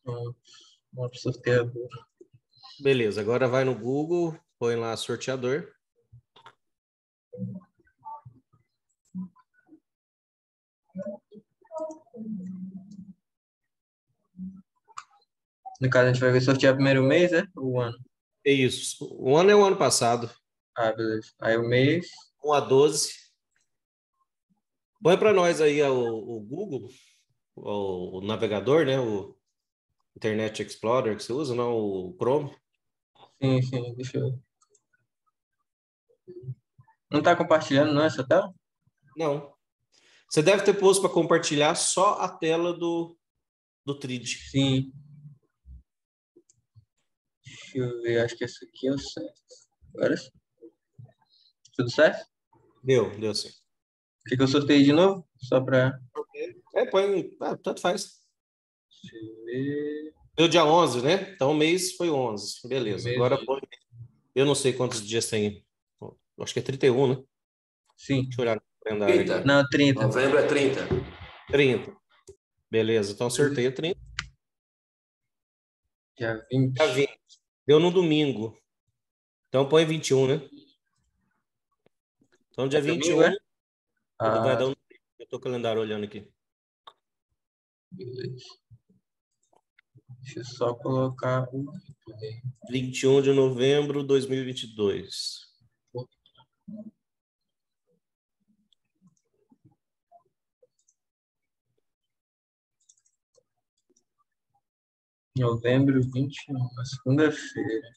Uma sorteador. Beleza, agora vai no Google, põe lá sorteador. No caso, a gente vai ver sortear primeiro mês, é? O ano. É isso. O ano é o ano passado. Ah, beleza. Aí o mês. 1 a 12. Põe para nós aí o Google, o navegador, né? O Internet Explorer que você usa, não o Chrome. Sim, deixa eu. Não tá compartilhando, não, essa tela? Não. Você deve ter posto para compartilhar só a tela do Trid. Sim. Deixa eu ver, acho que esse aqui é o certo. Agora sim. Tudo certo? Deu sim. Quer que eu sorteie de novo? Só pra. Põe. Tanto faz. Deixa eu ver. Deu dia 11, né? Então o mês foi 11. Beleza. Mês Agora 11. põe. Eu não sei quantos dias tem. Acho que é 31, né? Sim. Deixa eu olhar no calendário 30. aqui. Não, 30. Novembro é 30. 30. Beleza. Então sorteio 30. Dia 20. Dia 20. Deu no domingo. Então põe 21, né? Então dia Domingo, 21. é? Vai Ah, dar um. Eu tô com o calendário olhando aqui. beleza. Deixa eu só colocar o. 21 de novembro de 2022. Novembro 21, uma segunda-feira.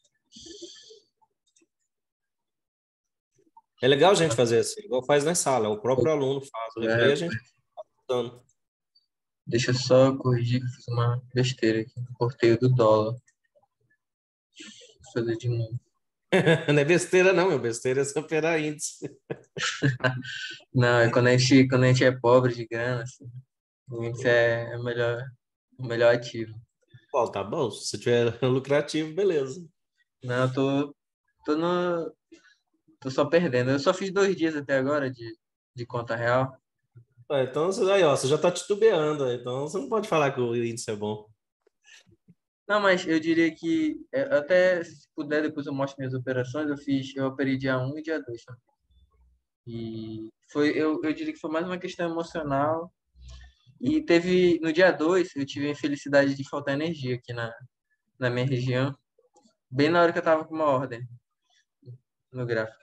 É legal a gente fazer assim, igual faz na sala. O próprio aluno faz o replay, a gente tá dando. Deixa eu só corrigir que eu fiz uma besteira aqui. Cortei o do dólar. Vou fazer de novo. Não é besteira, não, meu. Besteira é você operar índice. Não, é quando a gente é pobre de grana, assim, o índice é o melhor ativo. Bom, tá bom. Se tiver lucrativo, beleza. Não, tô, no, tô só perdendo. Eu só fiz 2 dias até agora de conta real. Então, aí, ó, você já tá titubeando. Então, você não pode falar que o índice é bom. Não, mas eu diria que até se puder, depois eu mostro minhas operações. Eu operei dia 1 e dia 2. Tá? E eu diria que foi mais uma questão emocional. E teve, no dia 2 eu tive a infelicidade de faltar energia aqui na minha região, bem na hora que eu tava com uma ordem no gráfico.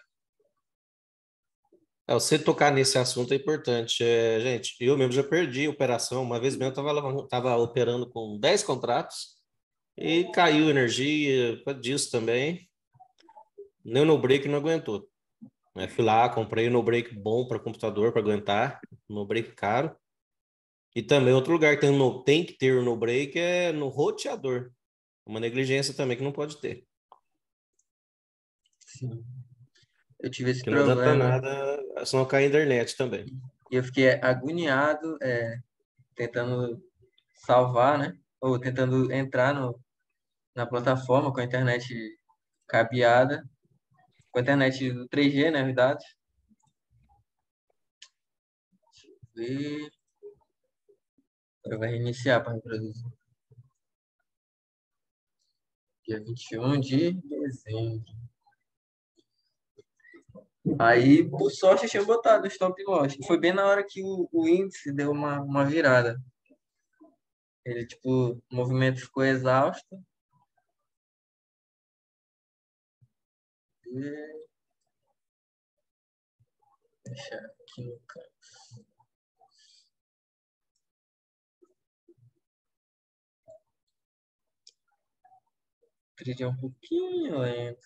Você tocar nesse assunto é importante. Gente, eu mesmo já perdi a operação. Uma vez mesmo eu tava operando com 10 contratos e caiu energia disso também. Nem o no-break não aguentou. Fui lá, comprei um no-break bom para computador para aguentar, no-break caro. E também outro lugar que tem que ter o no-break é no roteador. Uma negligência também que não pode ter. Sim. Eu tive esse Que não adianta problema nada, senão cai a internet também. e eu fiquei agoniado, tentando salvar, né? Ou tentando entrar na plataforma com a internet cabeada, com a internet do 3G, né? Os dados. E agora vai reiniciar para reproduzir. Dia 21 de dezembro. Aí, por sorte, eu tinha botado o stop loss. Foi bem na hora que o índice deu uma virada. Ele, tipo, o movimento ficou exausto. E... Deixa aqui no canto. Trade é um pouquinho lento.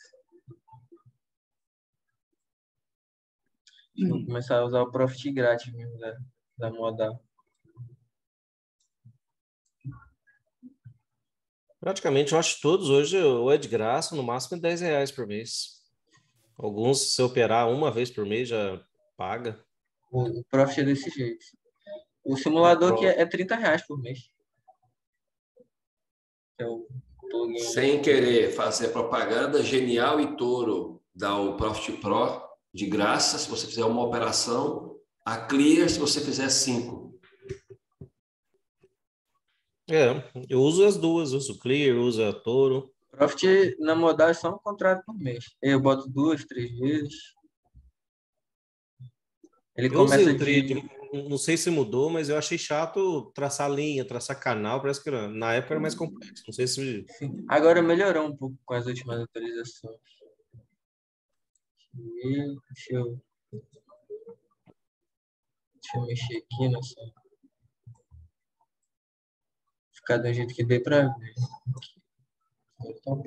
Vou começar a usar o Profit grátis mesmo da Modal. Praticamente, eu acho que todos hoje ou é de graça, no máximo é R$10 por mês. Alguns, se operar uma vez por mês, já paga. O Profit é desse jeito. O simulador que é R$30 por mês. Que é o plugin. Sem querer fazer propaganda, Genial e Toro dá o Profit Pro de graça se você fizer uma operação, a Clear se você fizer 5. Eu uso as duas, uso Clear, uso a Toro. Profit na modal é só um contrato por mês. Eu boto 2, 3 vezes. Ele Eu usei começa o de. Trade, não sei se mudou, mas eu achei chato traçar linha, traçar canal, parece que na época era mais complexo. Não sei se. Sim. Agora melhorou um pouco com as últimas atualizações. Deixa eu mexer aqui nessa. Ficar do jeito que dê pra ver. Então,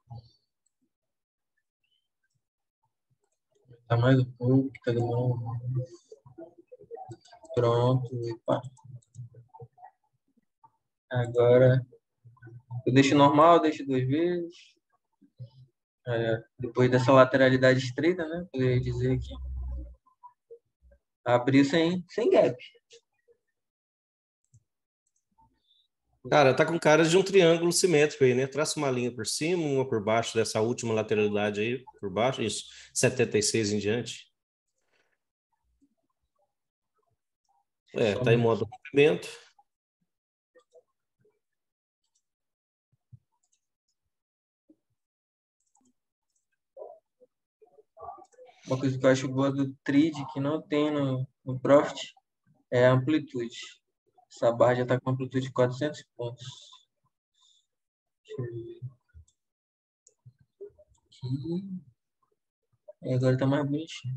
tá mais um pouco, tá demorando. Pronto, e pá. Agora eu deixo normal, deixo 2 vezes. Depois dessa lateralidade estreita, né? Poderia dizer que abriu sem gap. Cara, tá com cara de um triângulo simétrico aí, né? Traça uma linha por cima, uma por baixo dessa última lateralidade aí, por baixo, isso, 76 em diante. Tá em modo movimento. Uma coisa que eu acho boa do Trade, que não tem no Profit, é a amplitude. Essa barra já está com amplitude de 400 pontos. Deixa eu ver aqui. E agora está mais bonitinho.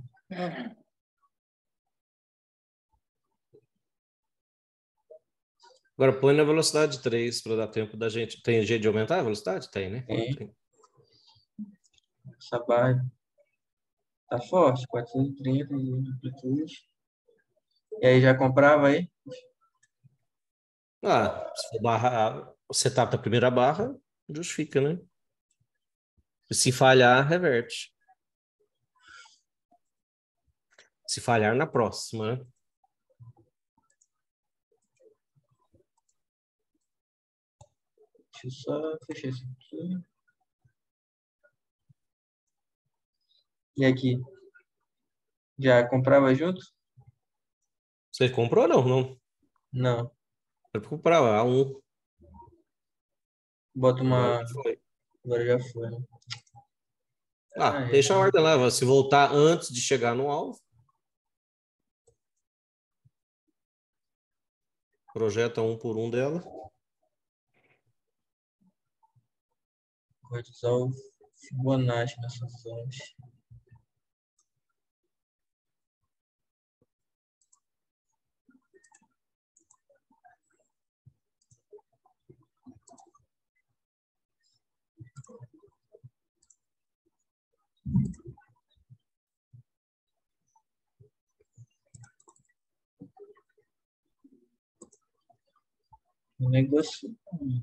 Agora põe na velocidade 3 para dar tempo da gente. Tem jeito de aumentar a velocidade? Tem, né? Tem. Essa barra tá forte, 430 de amplitude. E aí já comprava aí? Se for o setup da primeira barra, justifica, né? Se falhar, reverte. Se falhar na próxima, né? Deixa eu só fechar isso aqui. E aqui? Já comprava junto? Você comprou ou não? Não. Não. Foi para comprar a 1. Bota Agora uma. foi. Agora já foi, né? Deixa a ordem lá. Se voltar antes de chegar no alvo, projeta 1 por 1 dela. Vou usar o Fibonacci nessas zonas. Negócio.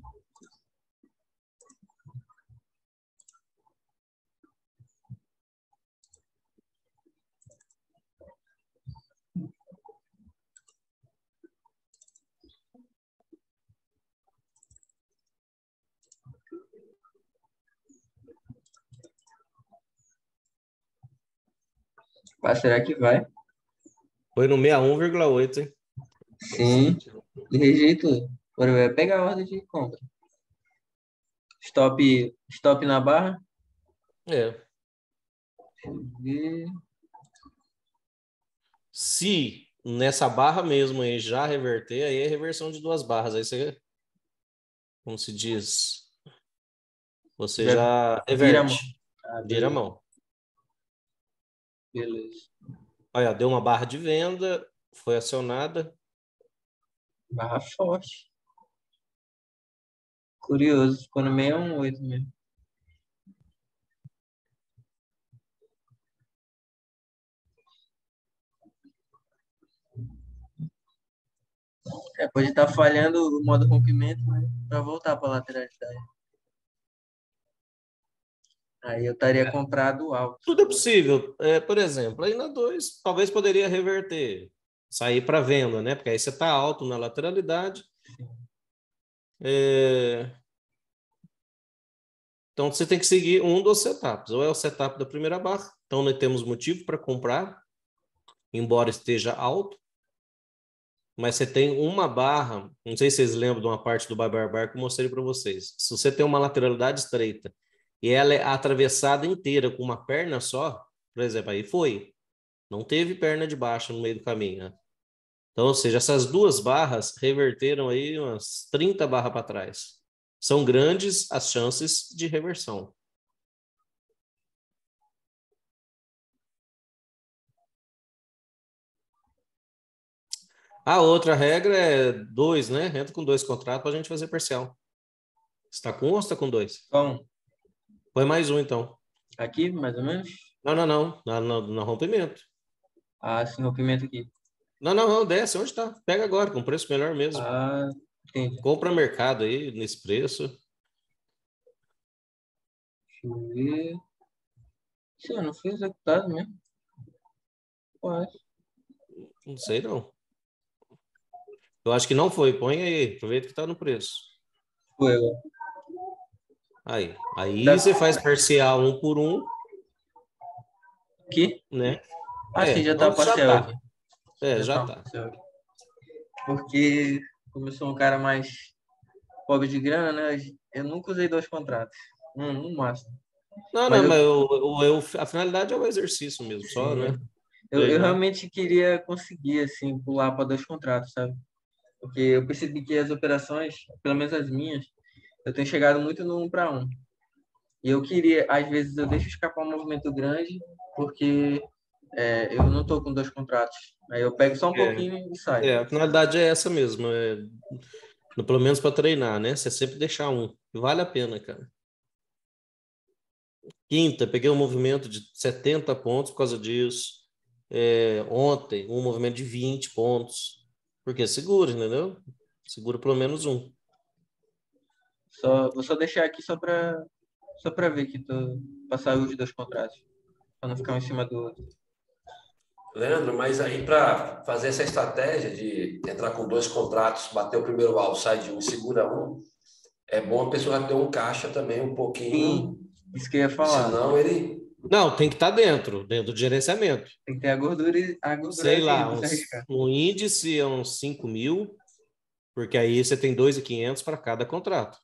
Ah, será que vai? Foi no 61,8, hein? Sim. De rejeito. Agora vai pegar a ordem de compra. Stop na barra. É. E Se nessa barra mesmo aí já reverter, aí é reversão de 2 barras. Aí você, como se diz, você já vira a mão. reverte. Vira a mão. Beleza. Olha, deu uma barra de venda, foi acionada. Barra forte. Curioso. Ficou no 618 mesmo. Pode estar falhando o modo rompimento, né? Para voltar para a lateralidade. Aí eu estaria comprado alto. Tudo é possível. Por exemplo, aí na 2, talvez poderia reverter, sair para venda, né? Porque aí você está alto na lateralidade. Então você tem que seguir um dos setups. Ou é o setup da primeira barra. Então nós temos motivo para comprar, embora esteja alto. mas você tem uma barra, não sei se vocês lembram de uma parte do Bar que eu mostrei para vocês. Se você tem uma lateralidade estreita e ela é atravessada inteira com uma perna só, por exemplo, aí foi. Não teve perna de baixo no meio do caminho, né? Então, ou seja, essas duas barras reverteram aí umas 30 barras para trás. São grandes as chances de reversão. A outra regra é 2, né? Entra com 2 contratos para a gente fazer parcial. Você está com 1 ou está com 2? Bom, Põe mais um, então. aqui, mais ou menos. Não. No rompimento. Ah, sim, o pimenta aqui. Não, desce. Onde está? Pega agora, com preço melhor mesmo. Ah, entendi. Compra mercado aí, nesse preço. Deixa eu ver. Sim, eu não fui executado mesmo. Pode. Não sei, não. Eu acho que não foi. Põe aí. Aproveita que está no preço. Foi agora. Aí Dá- você faz parcial 1 por 1, Aqui? né? Ah, sim, já tá Então já parcial aqui. tá. Já Tá tá. parcial aqui. Porque, como eu sou um cara mais pobre de grana, né? Eu nunca usei 2 contratos. No máximo. Mas Mas a finalidade é o exercício mesmo, só, sim, né? eu Treinar. realmente queria conseguir, assim, pular para 2 contratos, sabe? Porque eu percebi que as operações, pelo menos as minhas, eu tenho chegado muito no 1 para 1. E eu queria, às vezes, eu deixo escapar um movimento grande, porque eu não estou com 2 contratos. Aí eu pego só um pouquinho e saio. A finalidade é essa mesmo, pelo menos para treinar, né? Você sempre deixar um. Vale a pena, cara. Quinta, peguei um movimento de 70 pontos por causa disso. Ontem, um movimento de 20 pontos. Porque segura, entendeu? Segura pelo menos um. Vou só deixar aqui só para ver que tô passar os 2 contratos, para não ficar um em cima do outro. Leandro, mas aí para fazer essa estratégia de entrar com 2 contratos, bater o primeiro alvo, sai de um e segura um, é bom a pessoa ter um caixa também um pouquinho, Sim, isso que eu ia falar. senão ele... Não, tem que estar dentro do gerenciamento. Tem que ter a Sei gordurazinha lá, para se arriscar. um índice é uns 5 mil, porque aí você tem 2.500 para cada contrato.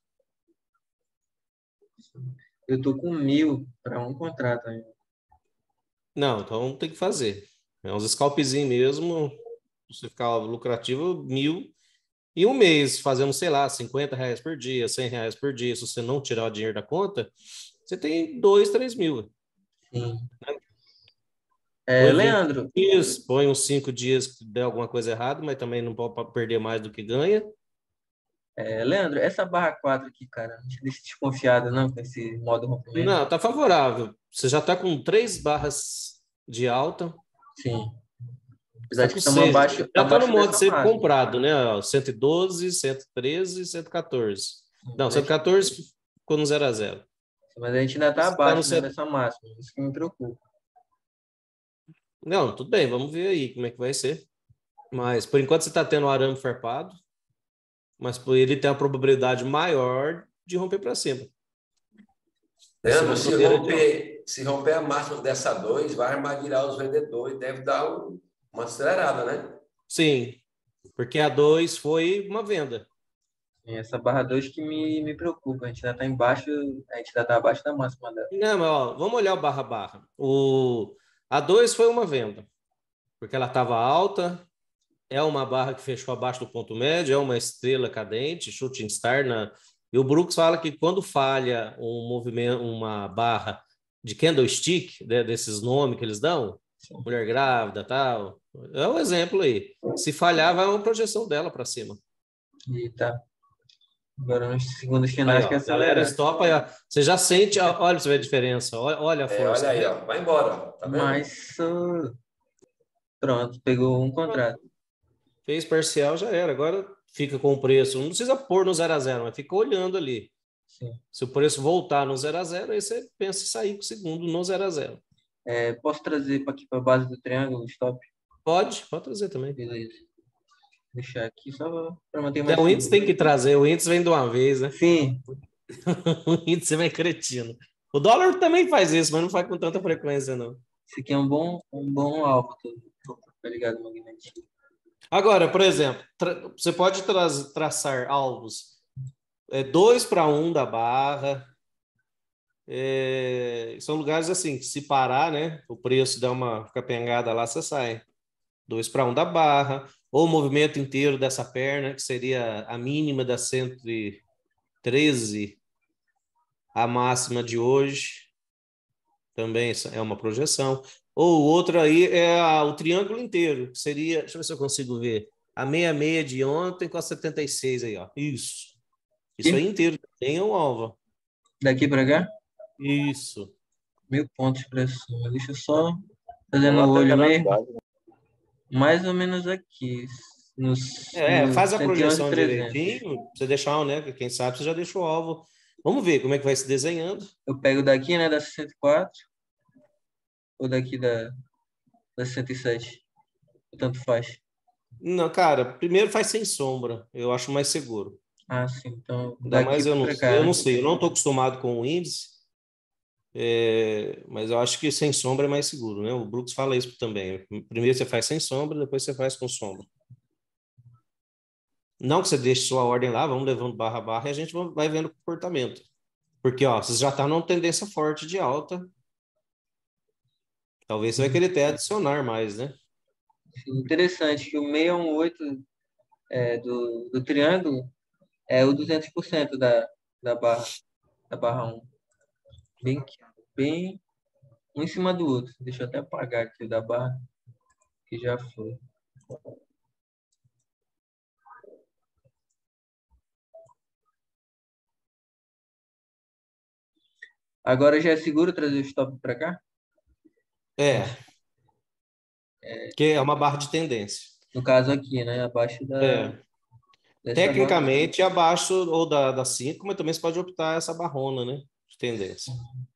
Eu tô com 1.000 para um contrato ainda. Não, então tem que fazer. É uns scalpzinhos mesmo, você ficar lucrativo, 1.000. E um mês fazendo, sei lá, R$ 50 por dia, R$ 100 por dia, se você não tirar o dinheiro da conta, você tem 2, 3 mil. Sim. Põe 20 Leandro, dias, põe uns 5 dias que der alguma coisa errada, mas também não pode perder mais do que ganha. Leandro, essa barra 4 aqui, cara, não te deixa desconfiada, não, com esse modo rompimento? Não, tá favorável. Você já tá com 3 barras de alta. Sim. Você Apesar tá de com que estamos 6. Já tá no abaixo modo dessa de ser máxima. comprado, né? Ó, 112, 113 e 114. Não, Mas a gente, 114 ficou no 0 a 0. mas a gente ainda está Você tá no abaixo, né, set... dessa máxima. Isso que me preocupa. Não, tudo bem, vamos ver aí como é que vai ser. Mas por enquanto você está tendo o arame farpado, mas por ele tem a probabilidade maior de romper para cima. Leandro, se romper a máxima dessa 2, vai armadilhar os vendedores, deve dar uma acelerada, né? Sim, porque a 2 foi uma venda. E essa barra 2 que me preocupa. A gente ainda está embaixo, a gente ainda está abaixo da máxima dela. Não, mas ó, vamos olhar o barra-barra. A 2 foi uma venda, porque ela estava alta, é uma barra que fechou abaixo do ponto médio, é uma estrela cadente, shooting star. E o Brooks fala que quando falha um movimento, uma barra de candlestick, né, desses nomes que eles dão, mulher grávida, tal, é um exemplo aí. Se falhar, vai uma projeção dela para cima. E tá. Agora nos segundos Aí, finais que ó, galera, acelerar. stop aí, ó. Você já sente, olha para você ver a diferença, olha a Olha força. aí, ó, vai embora, ó, tá vendo? Mas pronto, pegou um contrato. Fez parcial, já era. Agora fica com o preço. Não precisa pôr no 0 a 0, mas fica olhando ali. Sim. Se o preço voltar no 0 a 0, aí você pensa em sair com o segundo no 0 a 0. Posso trazer aqui para a base do triângulo, stop? Pode trazer também. Beleza. Deixar aqui só para manter mais O índice seguro. tem que trazer, o índice vem de uma vez, né? Sim. O índice vai cretino. O dólar também faz isso, mas não faz com tanta frequência, não. Esse aqui é um bom alvo, tá ligado, magnético. Agora, por exemplo, você pode traçar alvos 2-1 da barra. São lugares assim, que se parar, né? O preço dá uma capengada lá, você sai. 2-1 da barra, ou o movimento inteiro dessa perna, que seria a mínima da 113, a máxima de hoje, também é uma projeção. Ou outra aí é o triângulo inteiro, que seria, deixa eu ver se eu consigo ver, a 66 de ontem com a 76 aí, ó. Isso Aqui? aí inteiro tem um alvo. Daqui para cá? Isso. 1.000 pontos de pressão. Deixa eu só fazer Uma no olho mesmo. lateralidade. Mais ou menos aqui. No Faz a 111, projeção 300. direitinho, você deixar, né? Quem sabe você já deixou o alvo. Vamos ver como é que vai se desenhando. Eu pego daqui, né, da 64, ou daqui da 67. Tanto faz. Não, cara, primeiro faz sem sombra, eu acho mais seguro. Ah, sim. Então, Ainda daqui mais para cá, eu né? não sei, eu não estou acostumado com o índice, mas eu acho que sem sombra é mais seguro, né? O Brooks fala isso também. Primeiro você faz sem sombra, depois você faz com sombra. Não que você deixe sua ordem lá, vamos levando barra a barra e a gente vai vendo o comportamento. Porque, ó, você já está numa tendência forte de alta. Talvez você vai querer até adicionar mais, né? Interessante que o 618 do triângulo é o 200% da barra 1. Bem um em cima do outro. Deixa eu até apagar aqui o da barra, que já foi. Agora já é seguro trazer o stop para cá? Que é uma barra de tendência. No caso aqui, né? Abaixo É. dessa barra. Tecnicamente, abaixo ou da 5, mas também você pode optar essa barrona, né? De tendência.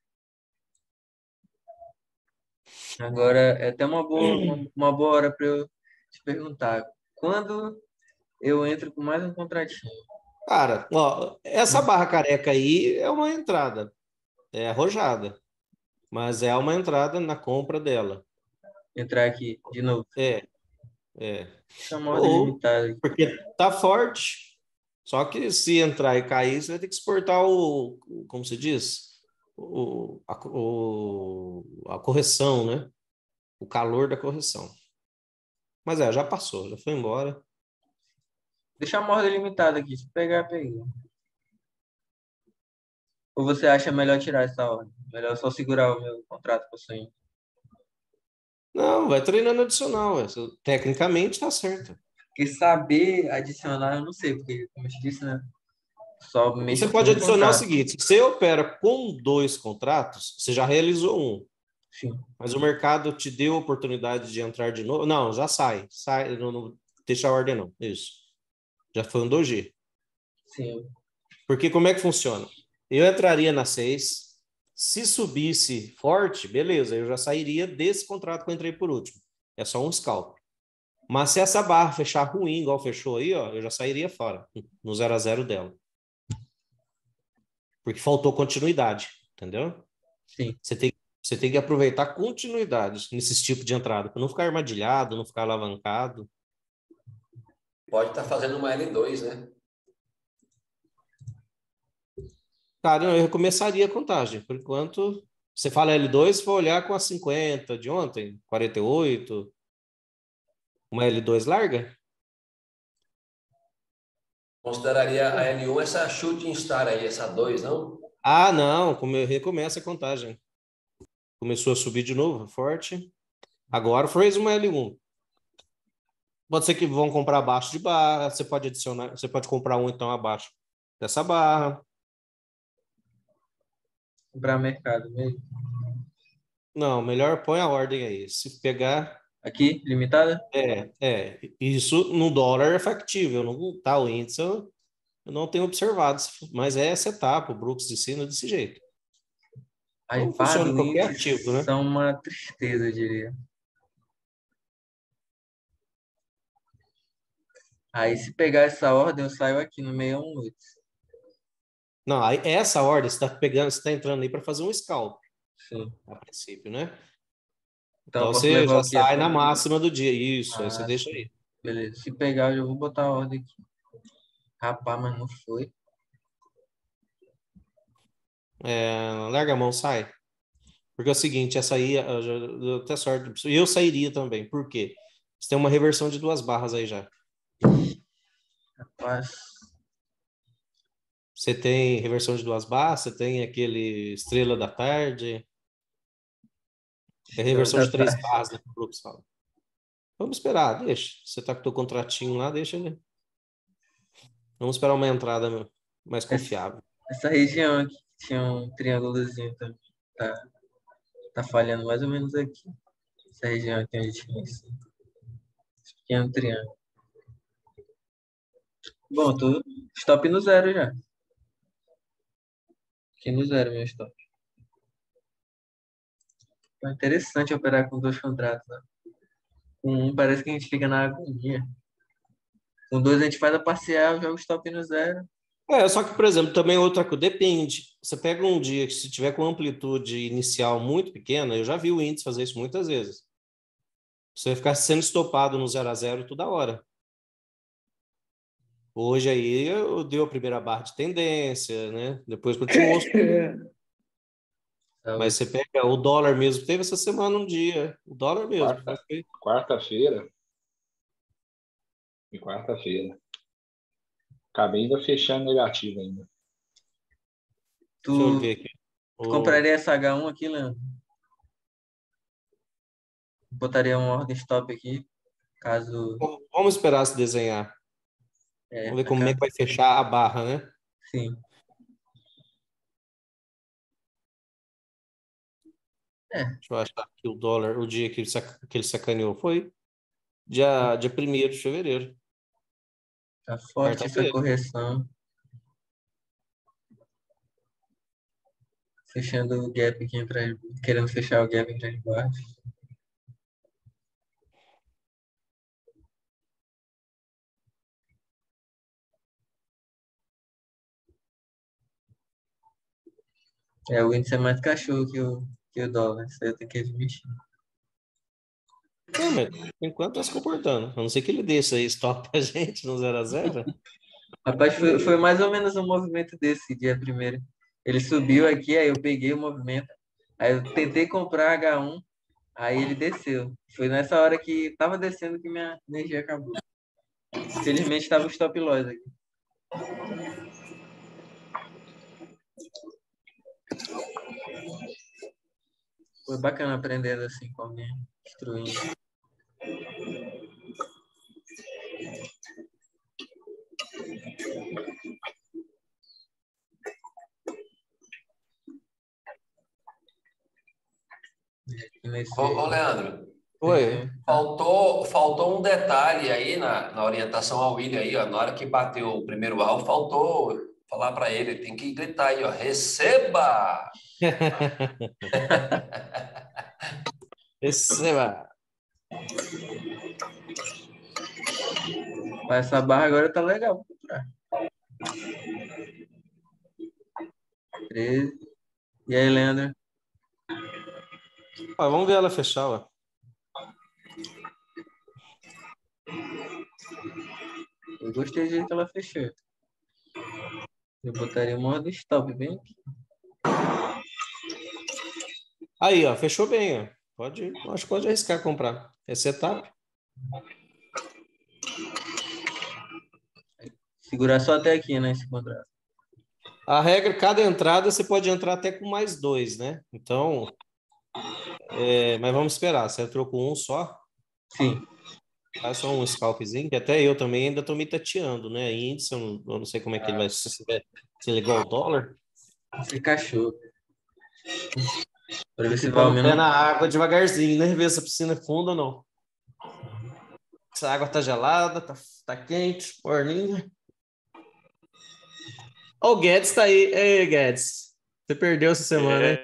Agora é até uma boa hora para eu te perguntar. Quando eu entro com mais um contratinho? Cara, ó, essa barra careca aí é uma entrada. É arrojada. Mas é uma entrada na compra dela. Entrar aqui de novo. É. Essa moda Ou limitada aqui. porque tá forte. Só que se entrar e cair, você vai ter que exportar como se diz? A correção, né? O calor da correção. Mas já passou, já foi embora. Deixa a morda limitada aqui. Se pegar, peguei. Ou você acha melhor tirar essa ordem? Melhor só segurar o meu contrato com o senhor? Não, vai treinando adicional. Tecnicamente tá certo. Porque saber adicionar, eu não sei, porque, como eu te disse, né? Só Você mexo com pode um adicionar o contrato. seguinte: se você opera com 2 contratos, você já realizou um. Sim. Mas o mercado te deu a oportunidade de entrar de novo. Não, já sai. Não deixa a ordem, não. Isso. Já foi um doji. Sim. Porque como é que funciona? Eu entraria na 6. Se subisse forte, beleza, eu já sairia desse contrato que eu entrei por último. É só um scalp. Mas se essa barra fechar ruim, igual fechou aí, ó, eu já sairia fora, no 0-0 dela. Porque faltou continuidade, entendeu? Sim. Você tem que aproveitar a continuidade nesses tipos de entrada, para não ficar armadilhado, não ficar alavancado. Pode estar fazendo uma L2, né? Cara, eu recomeçaria a contagem. Por enquanto, você fala L2, se for olhar com a 50 de ontem, 48, uma L2 larga? Consideraria a L1 essa shooting star aí, essa 2, não? Ah, não, recomeça a contagem. Começou a subir de novo, forte. Agora fez uma L1. Pode ser que vão comprar abaixo de barra, você pode adicionar, você pode comprar um então abaixo dessa barra. Comprar mercado mesmo. Não, melhor põe a ordem aí. Se pegar. Aqui, limitada? Isso no dólar é factível, não tá o índice, eu não tenho observado, mas é essa etapa, o Brooks ensina desse jeito. As Então barras funciona em do qualquer índice ativo, né? são uma tristeza, eu diria. Aí, se pegar essa ordem, eu saio aqui no 618. Não, aí essa ordem você está pegando, você está entrando aí para fazer um scalp, Sim. a princípio, né? Então, eu Então posso você levar já o quê? sai na máxima do dia, isso, aí você Ah, deixa sim. aí. Beleza. Se pegar, eu já vou botar a ordem aqui. Rapaz, mas não foi. Larga a mão, sai. Porque é o seguinte, essa aí, eu até sorte. E eu sairia também. Por quê? Você tem uma reversão de 2 barras aí já. Rapaz, Você tem reversão de 2 barras, você tem aquele Estrela da Tarde. É reversão da de 3 tarde. barras, né? Que o Brooks fala. Vamos esperar, deixa. Você tá com o teu contratinho lá, deixa ele. Vamos esperar uma entrada mais Essa, confiável. essa região aqui tinha um triângulozinho também. Tá, tá falhando mais ou menos aqui. Essa região aqui onde tinha esse pequeno triângulo. Bom, tô stop no zero já. Aqui no zero, meu stop. É interessante operar com 2 contratos, né? Com um parece que a gente fica na agonia. Com 2 a gente faz a parcial, joga o stop no zero. Só que, por exemplo, também outra coisa, depende. Você pega um dia que se tiver com amplitude inicial muito pequena, eu já vi o índice fazer isso muitas vezes. Você vai ficar sendo estopado no 0 a 0 toda hora. Hoje aí eu dei a primeira barra de tendência, né? Depois continuou. Mas você pega o dólar mesmo, teve essa semana um dia. O dólar mesmo. Quarta-feira. E quarta-feira. Acabei ainda fechando negativo ainda. Deixa eu Tu ver aqui. compraria essa H1 aqui, Leandro? Botaria uma ordem stop aqui, caso. Vamos esperar se desenhar. Vamos ver como é que vai fechar a barra, né? Sim. Deixa eu achar aqui o dólar, o dia que ele sacaneou foi dia 1º de fevereiro. Tá forte essa Quarta-feira. correção. Fechando o gap aqui entre querendo fechar o gap entre as barras. O índice é mais cachorro que o dólar. Isso aí eu tenho que admitir. Mas por enquanto tá se comportando. A não ser que ele desça aí, stop a gente no 0 a 0. Rapaz, foi mais ou menos um movimento desse dia primeiro. Ele subiu aqui, aí eu peguei o movimento. Aí eu tentei comprar H1, aí ele desceu. Foi nessa hora que tava descendo que minha energia acabou. Infelizmente tava o stop loss aqui. Foi bacana aprendendo assim com alguém, instruindo. Ô, Leandro, Oi. faltou um detalhe aí na orientação ao William aí, ó, na hora que bateu o primeiro alvo, faltou falar para ele, tem que gritar aí, ó, receba! Receba. Mas essa barra agora tá legal. 13. E aí, Leandro? Vamos ver ela fechar, ó. Eu gostei do jeito que ela fechou. Eu botaria uma ordem stop bem aqui. Aí, ó, fechou bem, ó. Acho que pode arriscar comprar. É setup. Segurar só até aqui, né, esse contrato. A regra, cada entrada você pode entrar até com mais 2, né? Então, mas vamos esperar. Você entrou com um só? Sim. Faz só um scalpzinho, que até eu também ainda tô me tateando, né? Índice, eu não sei como é que ele vai se ele é igual ao dólar. Esse cachorro. Pra ver se E vai ao pôr o pé menos. na água devagarzinho, né? Ver se a piscina é funda ou não. Essa água tá gelada, tá quente, morninha. Ó, o Guedes tá aí. Ei, Guedes. Você perdeu essa semana, hein?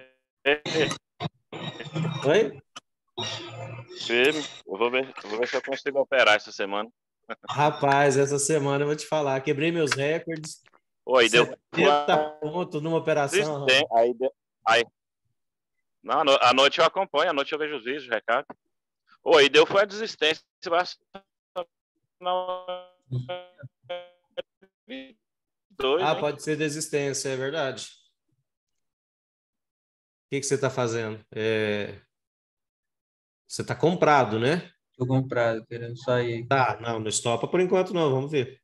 Oi? Firme. Eu vou ver se eu consigo operar essa semana. Rapaz, essa semana eu vou te falar. Quebrei meus recordes. Oi, deu 70 pontos numa operação. aí, não, à noite eu acompanho, à noite eu vejo os vídeos, recado. Oi, deu foi a desistência Ah, hein? pode ser desistência, é verdade. O que você está fazendo? Você está comprado, né? Tô comprado, querendo sair. Tá, não, não estopa por enquanto não, vamos ver.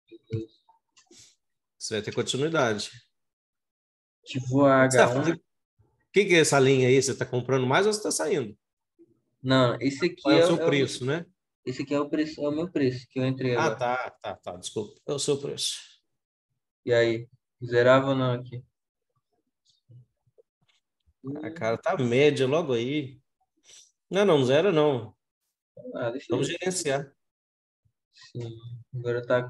Você vai ter continuidade. Tipo a O que você tá H1. fazendo? O que é essa linha aí? Você está comprando mais ou você está saindo? Não, esse Qual aqui é é, o é seu o, preço, né? esse aqui é o preço, é o meu preço que eu entrei Ah, agora. tá, desculpa. É o seu preço. E aí, zerava ou não aqui? Ah, cara, tá média logo aí. Não, zero não. Ah, deixa Vamos eu. gerenciar. Sim. Agora tá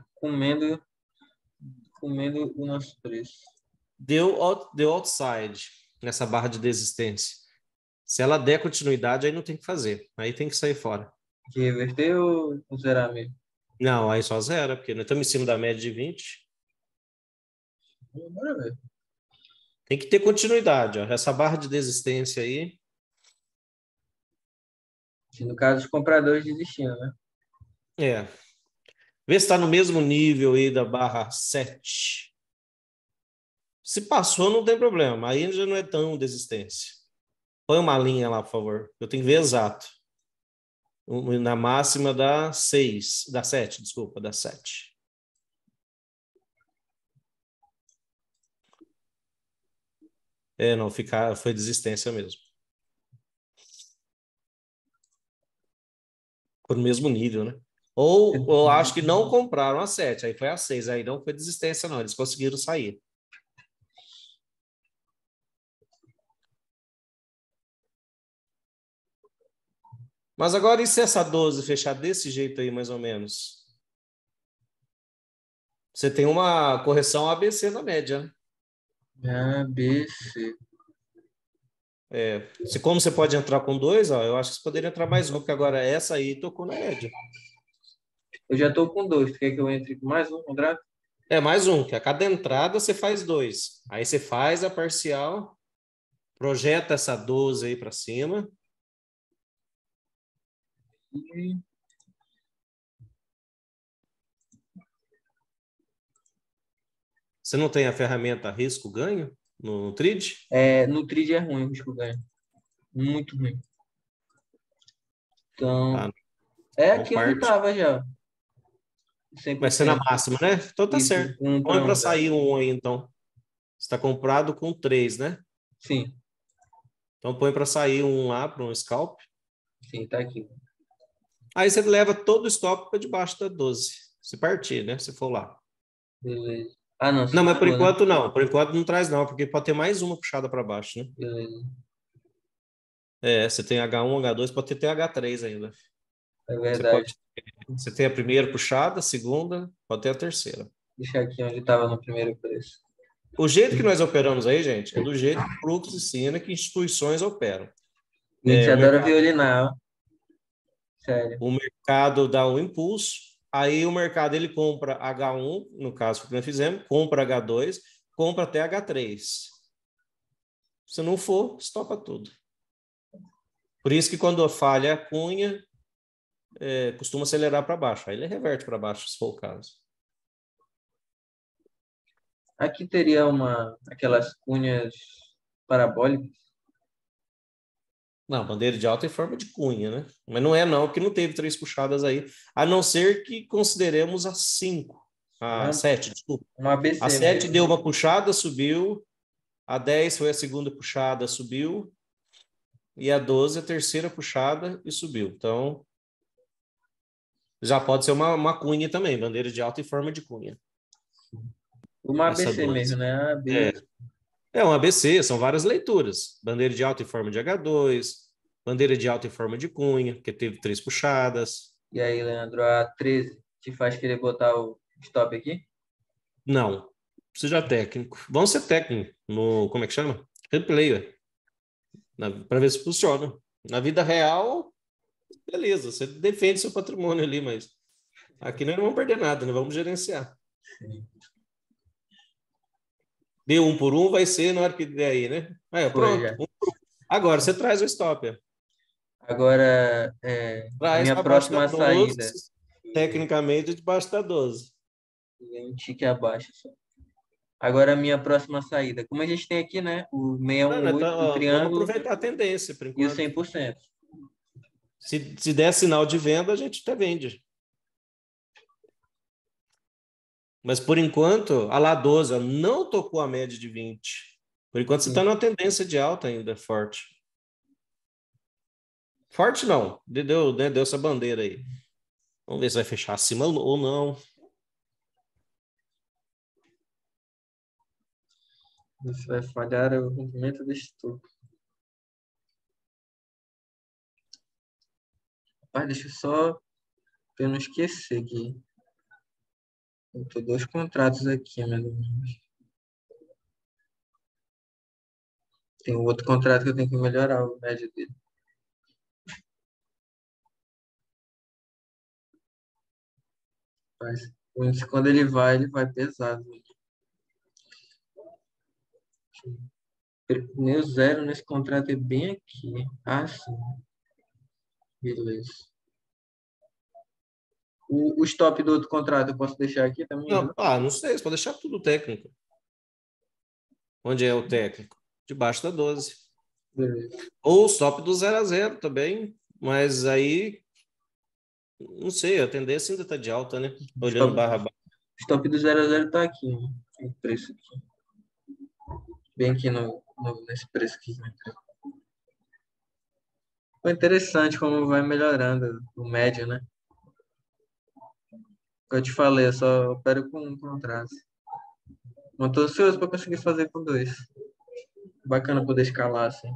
comendo o nosso preço. Deu outside nessa barra de desistência. Se ela der continuidade, aí não tem o que fazer. Aí tem que sair fora. Que reverter ou zerar mesmo? Não, aí só zero, porque nós estamos em cima da média de 20. Bora ver. Tem que ter continuidade, ó. Essa barra de desistência aí. Se no caso os compradores desistindo, né? É. Vê se está no mesmo nível aí da barra 7. Se passou, não tem problema. Aí já não é tão desistência. Põe uma linha lá, por favor. Eu tenho que ver exato. Na máxima da 6, da 7, desculpa, da 7. Não, foi desistência mesmo. Foi no mesmo nível, né? Ou eu acho que não compraram a 7, aí foi a 6, aí não foi desistência, não. Eles conseguiram sair. Mas agora, e se essa 12 fechar desse jeito aí, mais ou menos? Você tem uma correção ABC na média, né? A, B, C. Como você pode entrar com 2, ó, eu acho que você poderia entrar mais um, porque agora essa aí tocou na média. Eu já tô com 2. Tu quer que eu entre com mais um contrato? Mais um, que a cada entrada você faz 2. Aí você faz a parcial, projeta essa 12 aí para cima. E Você não tem a ferramenta risco-ganho no TRID? no trade é ruim o risco ganho. Muito ruim. Então, Ah, é não aqui onde parte. tava já. Vai ser na 100%. máxima, né? Então tá Isso, certo. um Põe para para um, tá? sair um aí, então. Você está comprado com 3, né? Sim, Então põe para sair um lá para um scalp. sim, tá aqui. Aí você leva todo o stop para debaixo da 12. Se partir, né? Se for lá. Beleza. Ah, não, Não, se mas por for, né? enquanto não. Por enquanto não traz não, porque pode ter mais uma puxada para baixo, né? Beleza. Você tem H1, H2, pode ter H3 ainda. É Você verdade. pode. Você tem a primeira puxada, a segunda, pode ter a terceira. Deixa aqui onde tava no primeiro preço. O jeito que nós operamos aí, gente, é do jeito que o Brooks ensina que instituições operam. A gente O adora mercado, violinar, ó. Sério. o mercado dá um impulso, aí o mercado ele compra H1, no caso que nós fizemos, compra H2, compra até H3. Se não for, estopa tudo. Por isso que quando falha a cunha, costuma acelerar para baixo. Aí ele reverte para baixo, se for o caso. Aqui teria aquelas cunhas parabólicas. Não, bandeira de alta em forma de cunha, né? Mas não é não, porque não teve 3 puxadas aí, a não ser que consideremos a 5, a Uma, 7, desculpa. uma A ABC 7 mesmo. deu uma puxada, subiu, a 10 foi a segunda puxada, subiu, e a 12 a terceira puxada e subiu. Então, já pode ser uma cunha também, bandeira de alta em forma de cunha. Uma Essa ABC 12. mesmo, né? A, B. Um ABC, são várias leituras. Bandeira de alta em forma de H2, bandeira de alta em forma de cunha, que teve 3 puxadas. E aí, Leandro, a 13 te faz querer botar o stop aqui? Não, seja técnico. Vamos ser técnico no, como é que chama? Replay, para ver se funciona. Na vida real, beleza, você defende seu patrimônio ali, mas aqui nós não vamos perder nada, nós vamos gerenciar. Sim. Deu um por um, vai ser na hora que der aí, né? Foi Pronto. já. Agora, você traz o stop. Agora, a Traz minha para baixo da próxima 12. saída. tecnicamente debaixo da 12. Um tique abaixo só. Agora a minha próxima saída. Como a gente tem aqui, né? O Não, 618, então, o ó, vamos triângulo aproveitar a tendência por e o enquanto. 100%. Se der sinal de venda, a gente até vende. Mas por enquanto, a lá 12 ó, não tocou a média de 20. Por enquanto, você está numa tendência de alta ainda, forte. Forte não, deu essa bandeira aí. Vamos ver se vai fechar acima ou não. Isso vai falhar o rompimento desse topo. Rapaz, deixa eu só, pra eu não esquecer aqui. Eu tô 2 contratos aqui, mais ou menos. Tem um outro contrato que eu tenho que melhorar o médio dele. Mas o índice, quando ele vai pesado. Meu zero nesse contrato é bem aqui. Ah, sim. Beleza. O stop do outro contrato eu posso deixar aqui também? Não, não sei, você pode deixar tudo técnico. Onde é o técnico? Debaixo da 12. Beleza. Ou o stop do 0 a 0 também, mas aí, não sei, a tendência ainda está de alta, né? Olhando barra a barra. O stop do 0 a 0 tá aqui, né? O preço aqui. Bem aqui nesse preço aqui. Foi interessante como vai melhorando o médio, né? Como eu te falei, eu só opero com um contrato. Não tô ansioso para conseguir fazer com 2. Bacana poder escalar assim.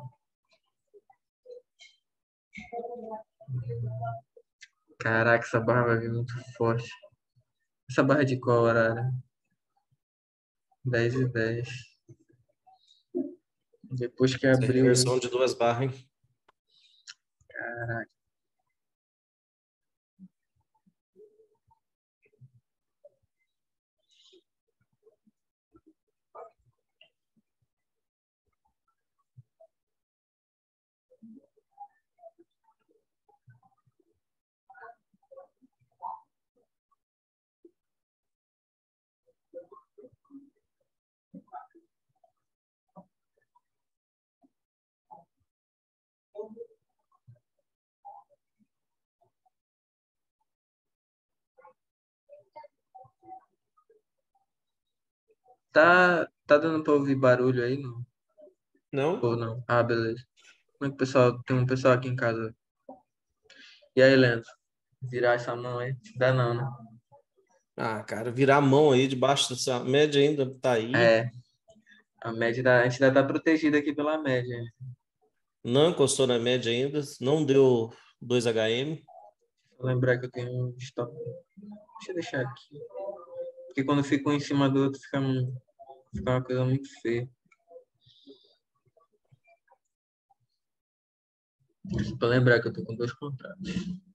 Caraca, essa barra vai vir muito forte. Essa barra é de qual horário? 10h10. Depois que Essa abriu. reversão de 2 barras, hein? Caraca. Tá dando pra ouvir barulho aí? Não? Não? Ou não? Ah, beleza. Como é que o pessoal. Tem um pessoal aqui em casa. E aí, Leandro? Virar essa mão aí? Dá não, né? Ah, cara, virar a mão aí debaixo dessa média ainda tá aí. É. A média a gente ainda tá protegida aqui pela média. Não encostou na média ainda, não deu 2 HM. Vou lembrar que eu tenho um stop. Deixa eu deixar aqui. Porque quando fica um em cima do outro, fica uma coisa muito feia. Pra lembrar que eu tô com 2 contratos.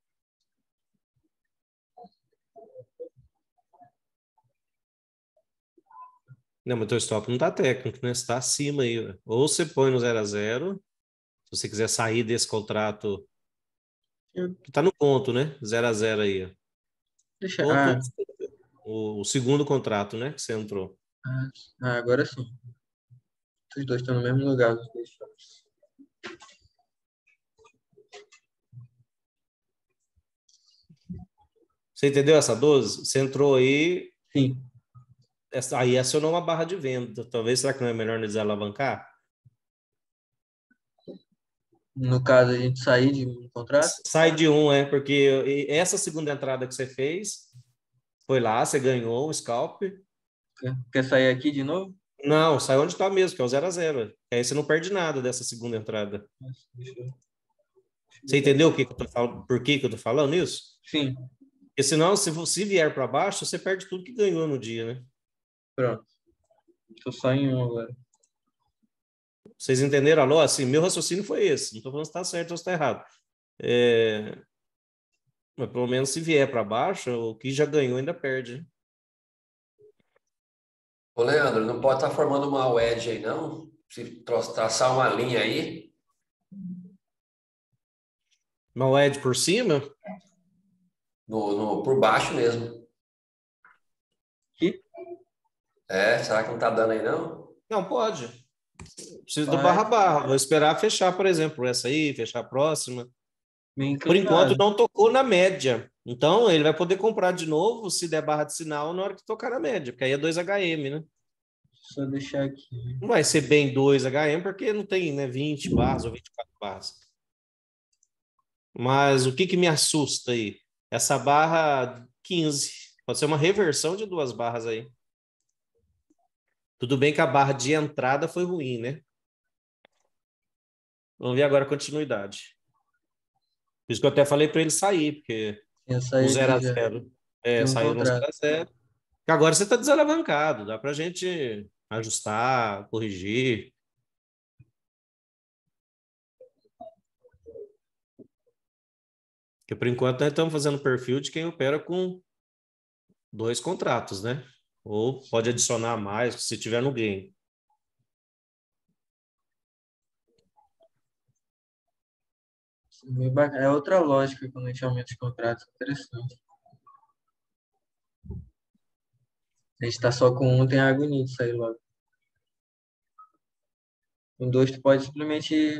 Não, mas teu stop não tá técnico, né? Você tá acima aí, ó. Ou você põe no 0 a 0, se você quiser sair desse contrato, que tá no ponto, né? 0 a 0 aí, ó. Deixa. Ou o segundo contrato, né? Que você entrou. Agora sim. Os dois estão no mesmo lugar. Os dois stops. Você entendeu essa 12? Você entrou aí, Sim. aí acionou uma barra de venda. Talvez, será que não é melhor nos alavancar? No caso, a gente sair de um contrato. Sai de um, porque essa segunda entrada que você fez, foi lá, você ganhou o scalp. Quer sair aqui de novo? Não, sai onde está mesmo, que é o 0 a 0. Aí você não perde nada dessa segunda entrada. Deixa eu- Você entendeu o que eu tô falando? Por que eu tô falando isso? Sim. Porque senão, se você vier para baixo, você perde tudo que ganhou no dia, né? Pronto. Tô só em um agora. Vocês entenderam? Alô? Assim, meu raciocínio foi esse. Não estou falando se está certo ou se está errado. Mas pelo menos se vier para baixo, o que já ganhou ainda perde, né? Ô, Leandro, não pode estar formando uma wedge aí, não? Se traçar uma linha aí, Uma LED por cima, Por baixo mesmo. Aqui? Será que não tá dando aí, não? Não, pode. Preciso do Vai. barra-barra. Vou esperar fechar, por exemplo, essa aí, fechar a próxima. Bem Por enquanto, inclinado. não tocou na média. Então, ele vai poder comprar de novo, se der barra de sinal, na hora que tocar na média, porque aí é 2 HM, né? Só deixar aqui. Não vai ser bem 2 HM, porque não tem, né, 20 barras ou 24 barras. Mas o que me assusta aí? Essa barra 15. Pode ser uma reversão de 2 barras aí. Tudo bem que a barra de entrada foi ruim, né? Vamos ver agora a continuidade. Por isso que eu até falei para ele sair, porque Eu o saí 0 a aqui já. 0 Tem um saiu no 0 contrato. a 0. Agora você está desalavancado, dá para a gente ajustar, corrigir. Porque por enquanto nós estamos fazendo perfil de quem opera com 2 contratos, né? Ou pode adicionar mais se tiver no game. É outra lógica quando a gente aumenta os contratos. Interessante. A gente tá só com um, tem agonia de sair logo. Com dois, tu pode simplesmente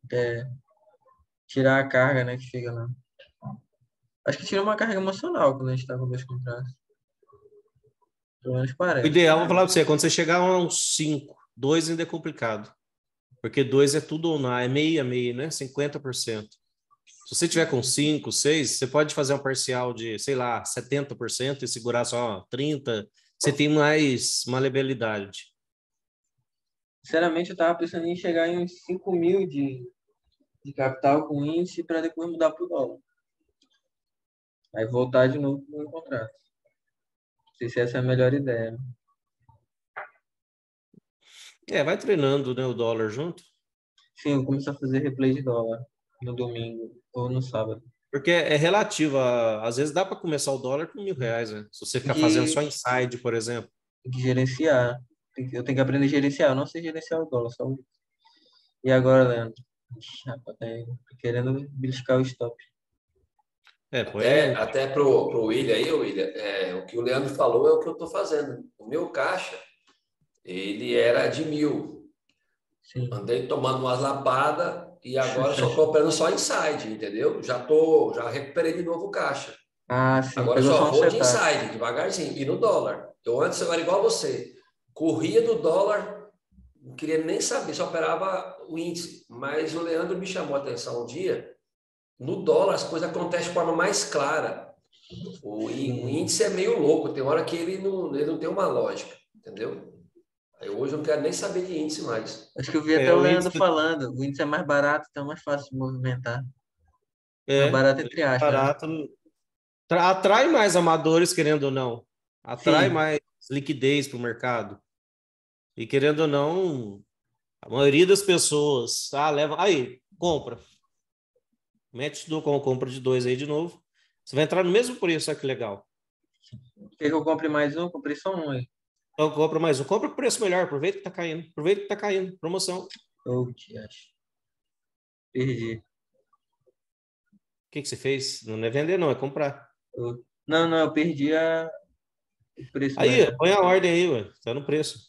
tirar a carga, né, que fica lá. Acho que tira uma carga emocional quando a gente tá com dois contratos. Pelo menos O parece. ideal, vou falar para você, é quando você chegar a uns 5, 2 ainda é complicado. Porque 2 é tudo ou nada, é meio a meio, né? 50%. Se você tiver com 5, 6, você pode fazer um parcial de, sei lá, 70% e segurar só 30%. Você tem mais maleabilidade. Sinceramente, eu tava pensando em chegar em uns 5 mil de capital com índice para depois mudar pro dólar. Aí voltar de novo pro meu contrato. Não sei se essa é a melhor ideia, né? Vai treinando, né, o dólar junto. Sim, eu vou começar a fazer replay de dólar no domingo ou no sábado. Porque é relativo. Às vezes dá para começar o dólar com R$ 1.000, né? Se você Tem ficar fazendo que, só inside, por exemplo. tem que gerenciar. Eu tenho que aprender a gerenciar. Eu não sei gerenciar o dólar, só o... E agora, Leandro? Ixi, rapaz, tá querendo beliscar o stop. Põe. Até pro William aí, William, o que o Leandro falou é o que eu estou fazendo. O meu caixa, ele era de 1.000. Sim. Andei tomando umas lapadas e agora só estou operando só inside, entendeu? Já recuperei de novo o caixa. Ah, sim. Agora Pegou só só um vou de setup. inside, devagarzinho. E no dólar. Antes eu era igual a você. Corria do dólar, não queria nem saber, só operava o índice. Mas o Leandro me chamou a atenção um dia. No dólar as coisas acontecem de forma mais clara. O índice é meio louco. Tem hora que ele não tem uma lógica, entendeu? Aí hoje eu não quero nem saber de índice mais. Acho que eu vi até o O Leandro índice falando. O índice é mais barato, então é mais fácil de movimentar. Mais é barato entre aspas, né? barato. Atrai mais amadores, querendo ou não. Atrai Sim. mais liquidez para o mercado. E querendo ou não, a maioria das pessoas leva. Aí, compra. Mete com compra de 2 aí de novo. Você vai entrar no mesmo preço, olha que legal. Quer que eu compre mais um? Comprei só um aí. Então compra mais um. Compra por preço melhor. Aproveita que tá caindo. Aproveita que tá caindo. Promoção. Oh, acho. Perdi. O que você fez? Não é vender, não, é comprar. Não, eu perdi o preço Aí, mesmo. põe a ordem aí, ué. Tá no preço.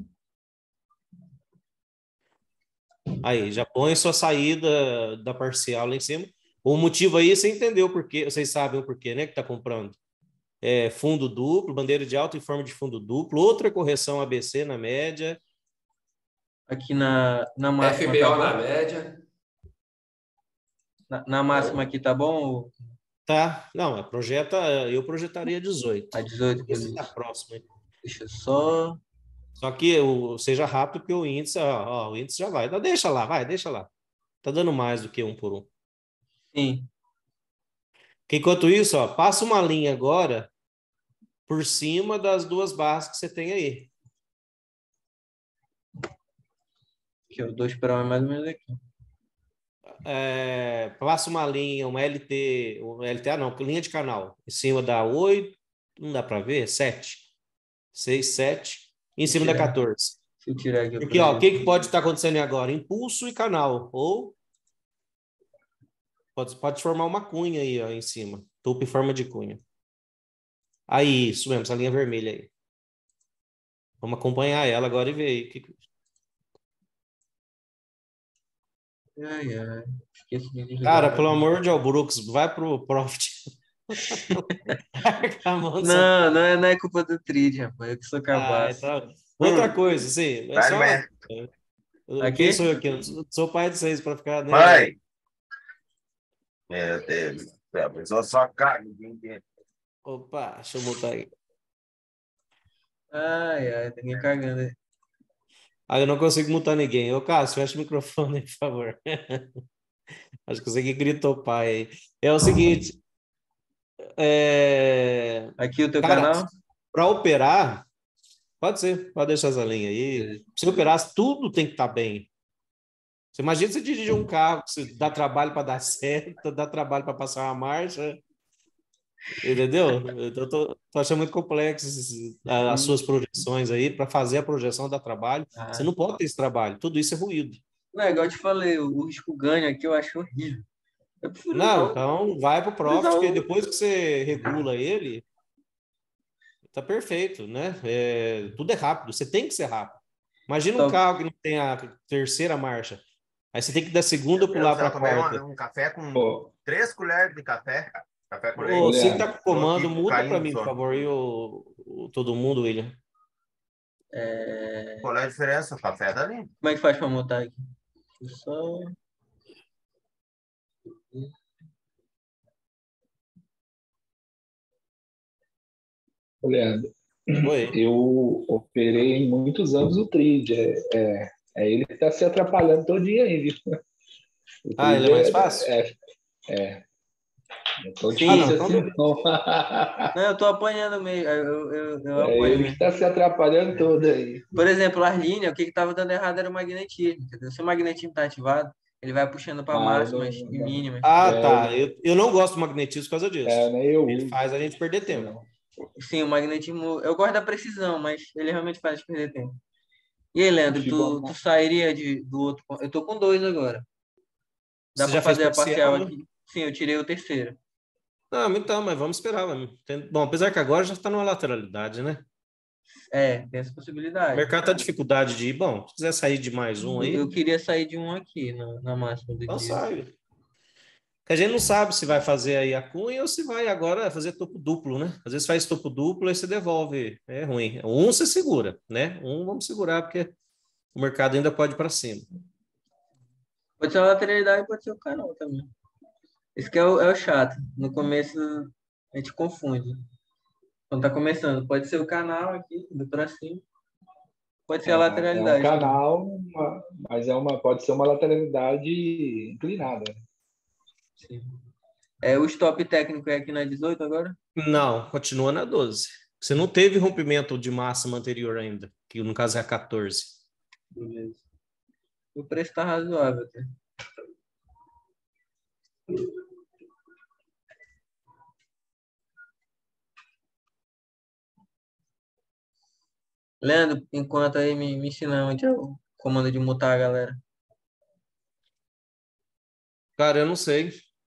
Aí, já põe sua saída da parcial lá em cima. O motivo aí, você entendeu o porquê. Vocês sabem o porquê, né? Que tá comprando. Fundo duplo, bandeira de alta em forma de fundo duplo, outra correção ABC na média. Aqui na máxima tá FBO na bom? média. Na máxima aqui tá bom? Tá? Não, eu projetaria 18. A 18, Esse beleza. tá próximo, hein? Deixa eu só... Só que seja rápido, porque o índice, o índice já vai. Então, deixa lá, vai, deixa lá. Tá dando mais do que 1 por 1. Sim. Que enquanto isso, passa uma linha agora por cima das 2 barras que você tem aí. Aqui, o 2 para 1 é mais ou menos aqui. Passa uma linha, uma LTA não, linha de canal, em cima da 8, não dá para ver, 7, 6, 7, em cima da 14. Se eu tirar aqui Porque, o que pode estar acontecendo agora? Impulso e canal, ou pode formar uma cunha aí, em cima. Topo em forma de cunha. Aí, isso mesmo, essa linha vermelha aí. Vamos acompanhar ela agora e ver aí. Ai, ai. Esqueci de desligar. Cara, pelo amor de Deus, Brooks, vai pro Profit. Não é culpa do Trid, rapaz. Eu que sou cabaço. Então... Outra coisa, assim, é só... Quem sou eu aqui? Eu sou pai de vocês para ficar... Né? Mãe! Meu Deus. A pessoa só caga. Opa, deixa eu botar aí. Ai, tem ninguém cagando aí. Eu não consigo mutar ninguém. Ô, Cássio, fecha o microfone aí, por favor. Acho que você que gritou pai aí. É o seguinte... Aqui o teu Cara, canal? para operar, pode ser, pode deixar essa linha aí. Se operar, tudo tem que estar bem. Você imagina você dirigir um carro, que dá trabalho para dar seta, dá trabalho para passar uma marcha. Entendeu? Então, tô achando muito complexo as suas projeções aí. Para fazer a projeção dá trabalho. Você não pode ter esse trabalho. Tudo isso é ruído. Não, igual eu te falei, o risco ganho aqui eu acho horrível. Eu prefiro então vai para o Profit, porque depois que você regula ele, tá perfeito, né? Tudo é rápido, você tem que ser rápido. Imagina um carro que não tem a terceira marcha. Aí você tem que dar segunda pular para a quarta. Um café com 3 colheres de café. Café com leite. Você que tá com o comando, muda para mim, por favor, aí todo mundo, William. Qual é a diferença? O café tá ali. Como é que faz para montar aqui? Só... Leandro, Oi. eu operei em muitos anos o Trid. Ele que está se atrapalhando todo dia aí, viu? Ele é mais fácil? Não tô difícil assim, não. Não, eu tô apanhando meio. Eu apanho ele que está se atrapalhando todo aí. Por exemplo, as linhas, o que estava dando errado era o magnetismo. Entendeu? Se o magnetismo está ativado, ele vai puxando para máximas e mínimas. Tá. Eu não gosto do magnetismo por causa disso. Ele faz a gente perder tempo. Sim, o magnetismo. Eu gosto da precisão, mas ele realmente faz a gente perder tempo. E aí, Leandro, tu sairia do outro. Eu tô com 2 agora. Dá para fazer a parcial aqui? Sim, eu tirei o terceiro. Não, então, mas vamos esperar. Bom, apesar que agora já está numa lateralidade, né? Tem essa possibilidade. O mercado tá dificuldade de ir. Bom, se quiser sair de mais um aí. Eu queria sair de um aqui, na máxima do então dia. Sai. Porque a gente não sabe se vai fazer aí a cunha ou se vai agora fazer topo duplo, né? Às vezes faz topo duplo e você devolve. É ruim. Um você segura, né? Vamos segurar, porque o mercado ainda pode ir para cima. Pode ser a lateralidade, pode ser o canal também. Esse que é o chato. No começo a gente confunde. Quando tá começando, pode ser o canal aqui, do para cima. Pode ser a lateralidade. É um canal, mas pode ser uma lateralidade inclinada. Sim. O stop técnico é aqui na 18 agora? Não, continua na 12. Você não teve rompimento de máxima anterior ainda, que no caso é a 14. Beleza. O preço está razoável até. Leandro, enquanto aí me ensina onde é o comando de mutar a galera. Cara, eu não sei.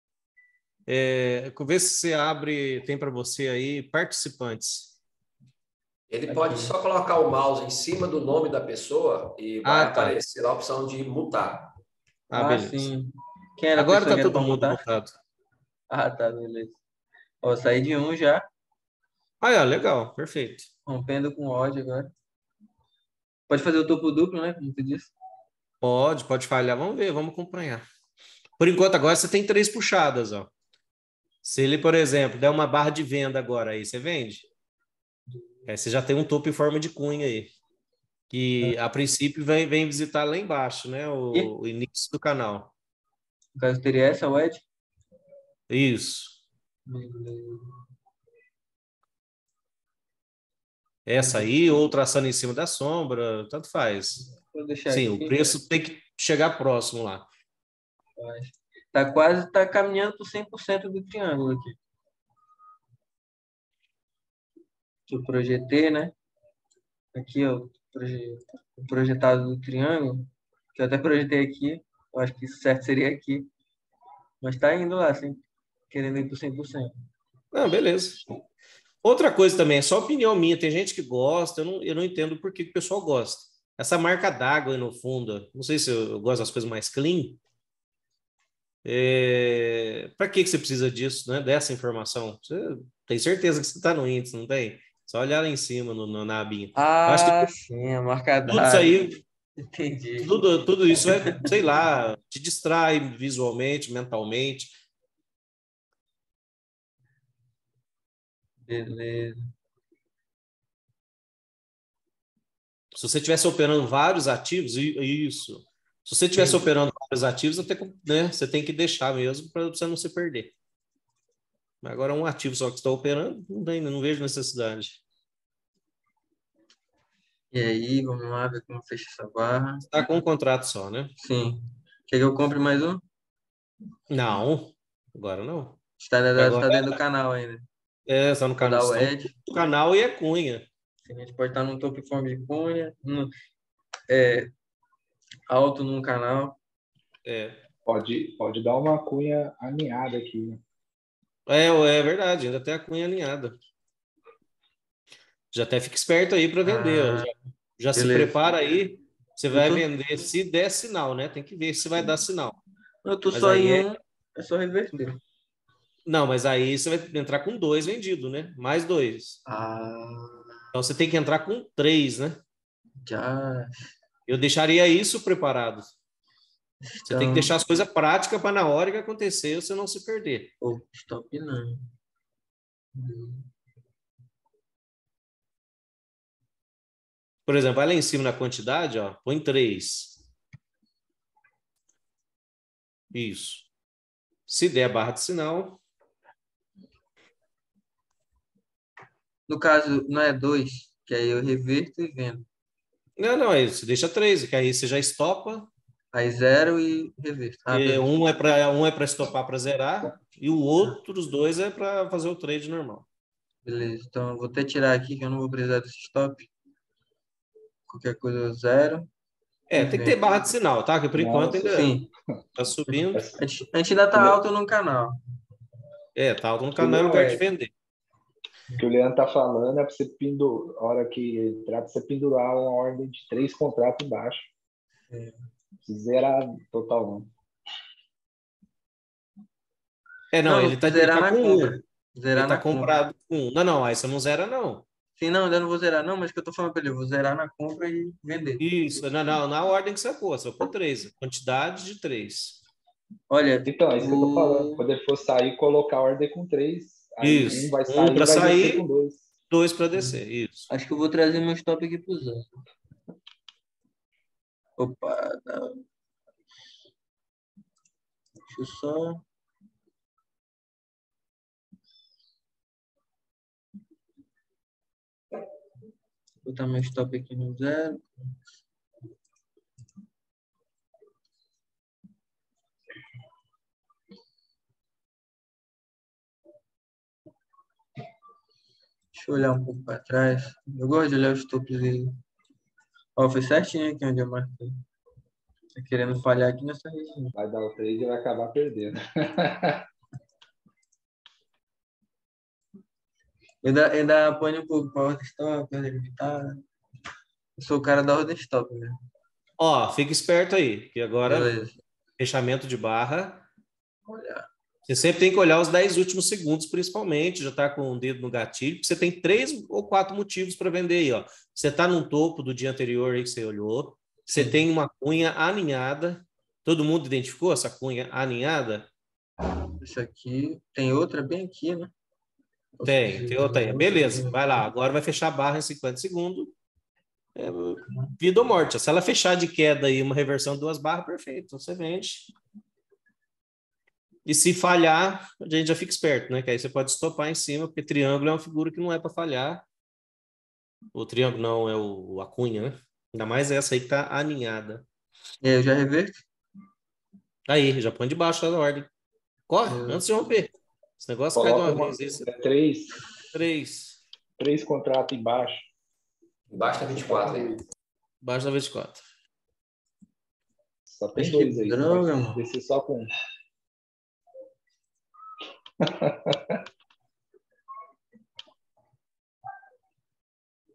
Vê se você abre, tem para você aí participantes. Ele pode só colocar o mouse em cima do nome da pessoa e vai aparecer a opção de mutar. Beleza. Sim. Quem era agora tá que todo mundo mutado. Tá, beleza. Saí de um já. Legal, perfeito. Rompendo com ódio agora. Pode fazer o topo duplo, né? Como tu disse. Pode falhar. Vamos ver, vamos acompanhar. Por enquanto, agora você tem 3 puxadas, ó. Se ele, por exemplo, der uma barra de venda agora aí, você vende? Você já tem um topo em forma de cunha aí. Que, a princípio, vem visitar lá embaixo, né? O início do canal. No caso, teria essa, o Ed? Isso. Essa aí, ou traçando em cima da sombra, tanto faz. Vou deixar Sim, aqui. O preço tem que chegar próximo lá. Tá caminhando para 100% do triângulo aqui. Que eu projetei, né? Aqui, ó, o projetado do triângulo, que eu até projetei aqui. Eu acho que certo seria aqui. Mas tá indo lá, assim, querendo ir para 100%. Não, beleza. Outra coisa também, é só opinião minha. Tem gente que gosta, eu não entendo por que que o pessoal gosta. Essa marca d'água aí no fundo, não sei se eu gosto das coisas mais clean. Para que que você precisa disso, né? Dessa informação? Você tem certeza que você está no índice, não tem? Só olhar lá em cima na abinha. Eu acho que Ah, sim, a marca tudo isso d'água. aí, Entendi. tudo isso é, sei lá, te distrai visualmente, mentalmente. Beleza. Se você estivesse operando vários ativos, isso. Se você estivesse Entendi. operando vários ativos, até, né, você tem que deixar mesmo para você não se perder. Mas agora um ativo só que está operando, não vejo necessidade. E aí, vamos lá ver como fecha essa barra. Está com um contrato só, né? Sim. Quer que eu compre mais um? Não, agora não. Está Agora dentro do canal ainda. está no Vou canal, dar o estão Edge. no canal e é cunha. A gente pode estar num topo em forma de cunha, alto num canal. É, Pode dar uma cunha alinhada aqui, né? é verdade, ainda tem a cunha alinhada. Já até fica esperto aí para vender. Ah, Já se beleza. prepara aí. Você Eu vai tô, vender se der sinal, né? Tem que ver se vai dar sinal. eu tô Mas só aí em um, é só reverter. não, mas aí você vai entrar com 2 vendido, né? Mais 2. Ah, Então você tem que entrar com 3, né? já. Eu deixaria isso preparado. Você tem que Então, deixar as coisas práticas para na hora que acontecer você não se perder. stop não. Por exemplo, vai lá em cima na quantidade, ó, põe 3. Isso. Se der barra de sinal, No caso, não é dois, que aí eu reverto e vendo. não, aí você deixa 3, que aí você já estopa. Aí zero e reverto. Ah, E beleza. um é para estopar para zerar e o outro, os dois é para fazer o trade normal. Beleza. Então, eu vou até tirar aqui que eu não vou precisar desse stop. Qualquer coisa eu zero e Tem que ter vendo. barra de sinal, tá? Que por Não, enquanto ainda Sim. tá subindo. A gente ainda tá alto num canal. Tá alto no que o canal, é Le- lugar de vender. que o Leandro tá falando é para você pendurar, a hora que entrar, para você pendurar uma ordem de 3 contratos embaixo. Zerar total, não. Não, Não, ele zerar tá na com compra. 1. Ele Zerar tá na compra. comprado com 1. Não, aí você não zera, não. Sim, não, ainda não vou zerar, não, mas o que eu tô falando pra ele, eu vou zerar na compra e vender. Isso, não, na ordem que você pôs, você pôr 3. Quantidade de 3. Olha, Então, é isso que eu tô falando. vou. Quando ele for sair, colocar a ordem com 3. Aí um Isso. vai 1 sair e para vai descer com sair, 2. 2 para descer. Isso. Acho que eu vou trazer meu stop aqui pro zero. Opa, não. Deixa eu só. Botar meu stop aqui no zero. Deixa eu olhar um pouco para trás. Eu gosto de olhar os topos e. Ó, foi certinho aqui onde eu marquei. Tá querendo falhar aqui nessa região. Vai dar o trade e vai acabar perdendo. Eu ainda apanho um pouco para ordem stop, ordem limitada. Eu sou o cara da ordem stop, né? Ó, fica esperto aí, que agora, Beleza. fechamento de barra. Olha. Você sempre tem que olhar os 10 últimos segundos, principalmente, já está com o dedo no gatilho, porque você tem 3 ou 4 motivos para vender aí, ó. Você está no topo do dia anterior aí que você olhou, você Sim. tem uma cunha aninhada, todo mundo identificou essa cunha aninhada? Isso aqui. Tem outra bem aqui, né? Tem outra aí. Beleza, vai lá, agora vai fechar a barra em 50 segundos. É, vida ou morte. Se ela fechar de queda aí, uma reversão de 2 barras, perfeito, você vende. E se falhar, a gente já fica esperto, né? Que aí você pode estopar em cima, porque triângulo é uma figura que não é para falhar. O triângulo não é a cunha, né? Ainda mais essa aí que tá aninhada. E aí, eu já reverto? Aí, já põe debaixo da ordem. Corre, antes de romper. Esse negócio cai de Coloca uma vez. Esse 3 contratos embaixo. Embaixo tá 24 aí. Embaixo da 24. Só tem Mas 2 que aí. droga, Vai mano. descer só com 1.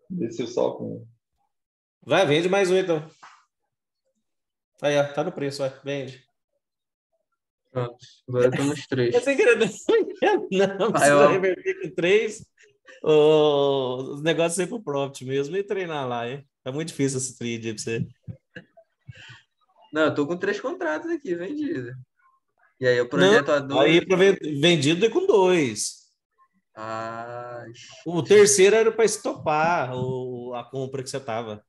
Desceu só com. Vai, vende mais um, então. Aí, ó, tá no preço, vai, vende. Pronto, agora eu tô nos 3. É sem querer, não, Aí, precisa ó, reverter com 3. Os negócios sempre pro profit mesmo e treinar lá, hein? Tá muito difícil esse trade aí pra você. não, eu tô com 3 contratos aqui vendidos. E aí, o Não, projeto aí A2. vendido é com 2. Ah, O terceiro era para estopar a compra que você tava.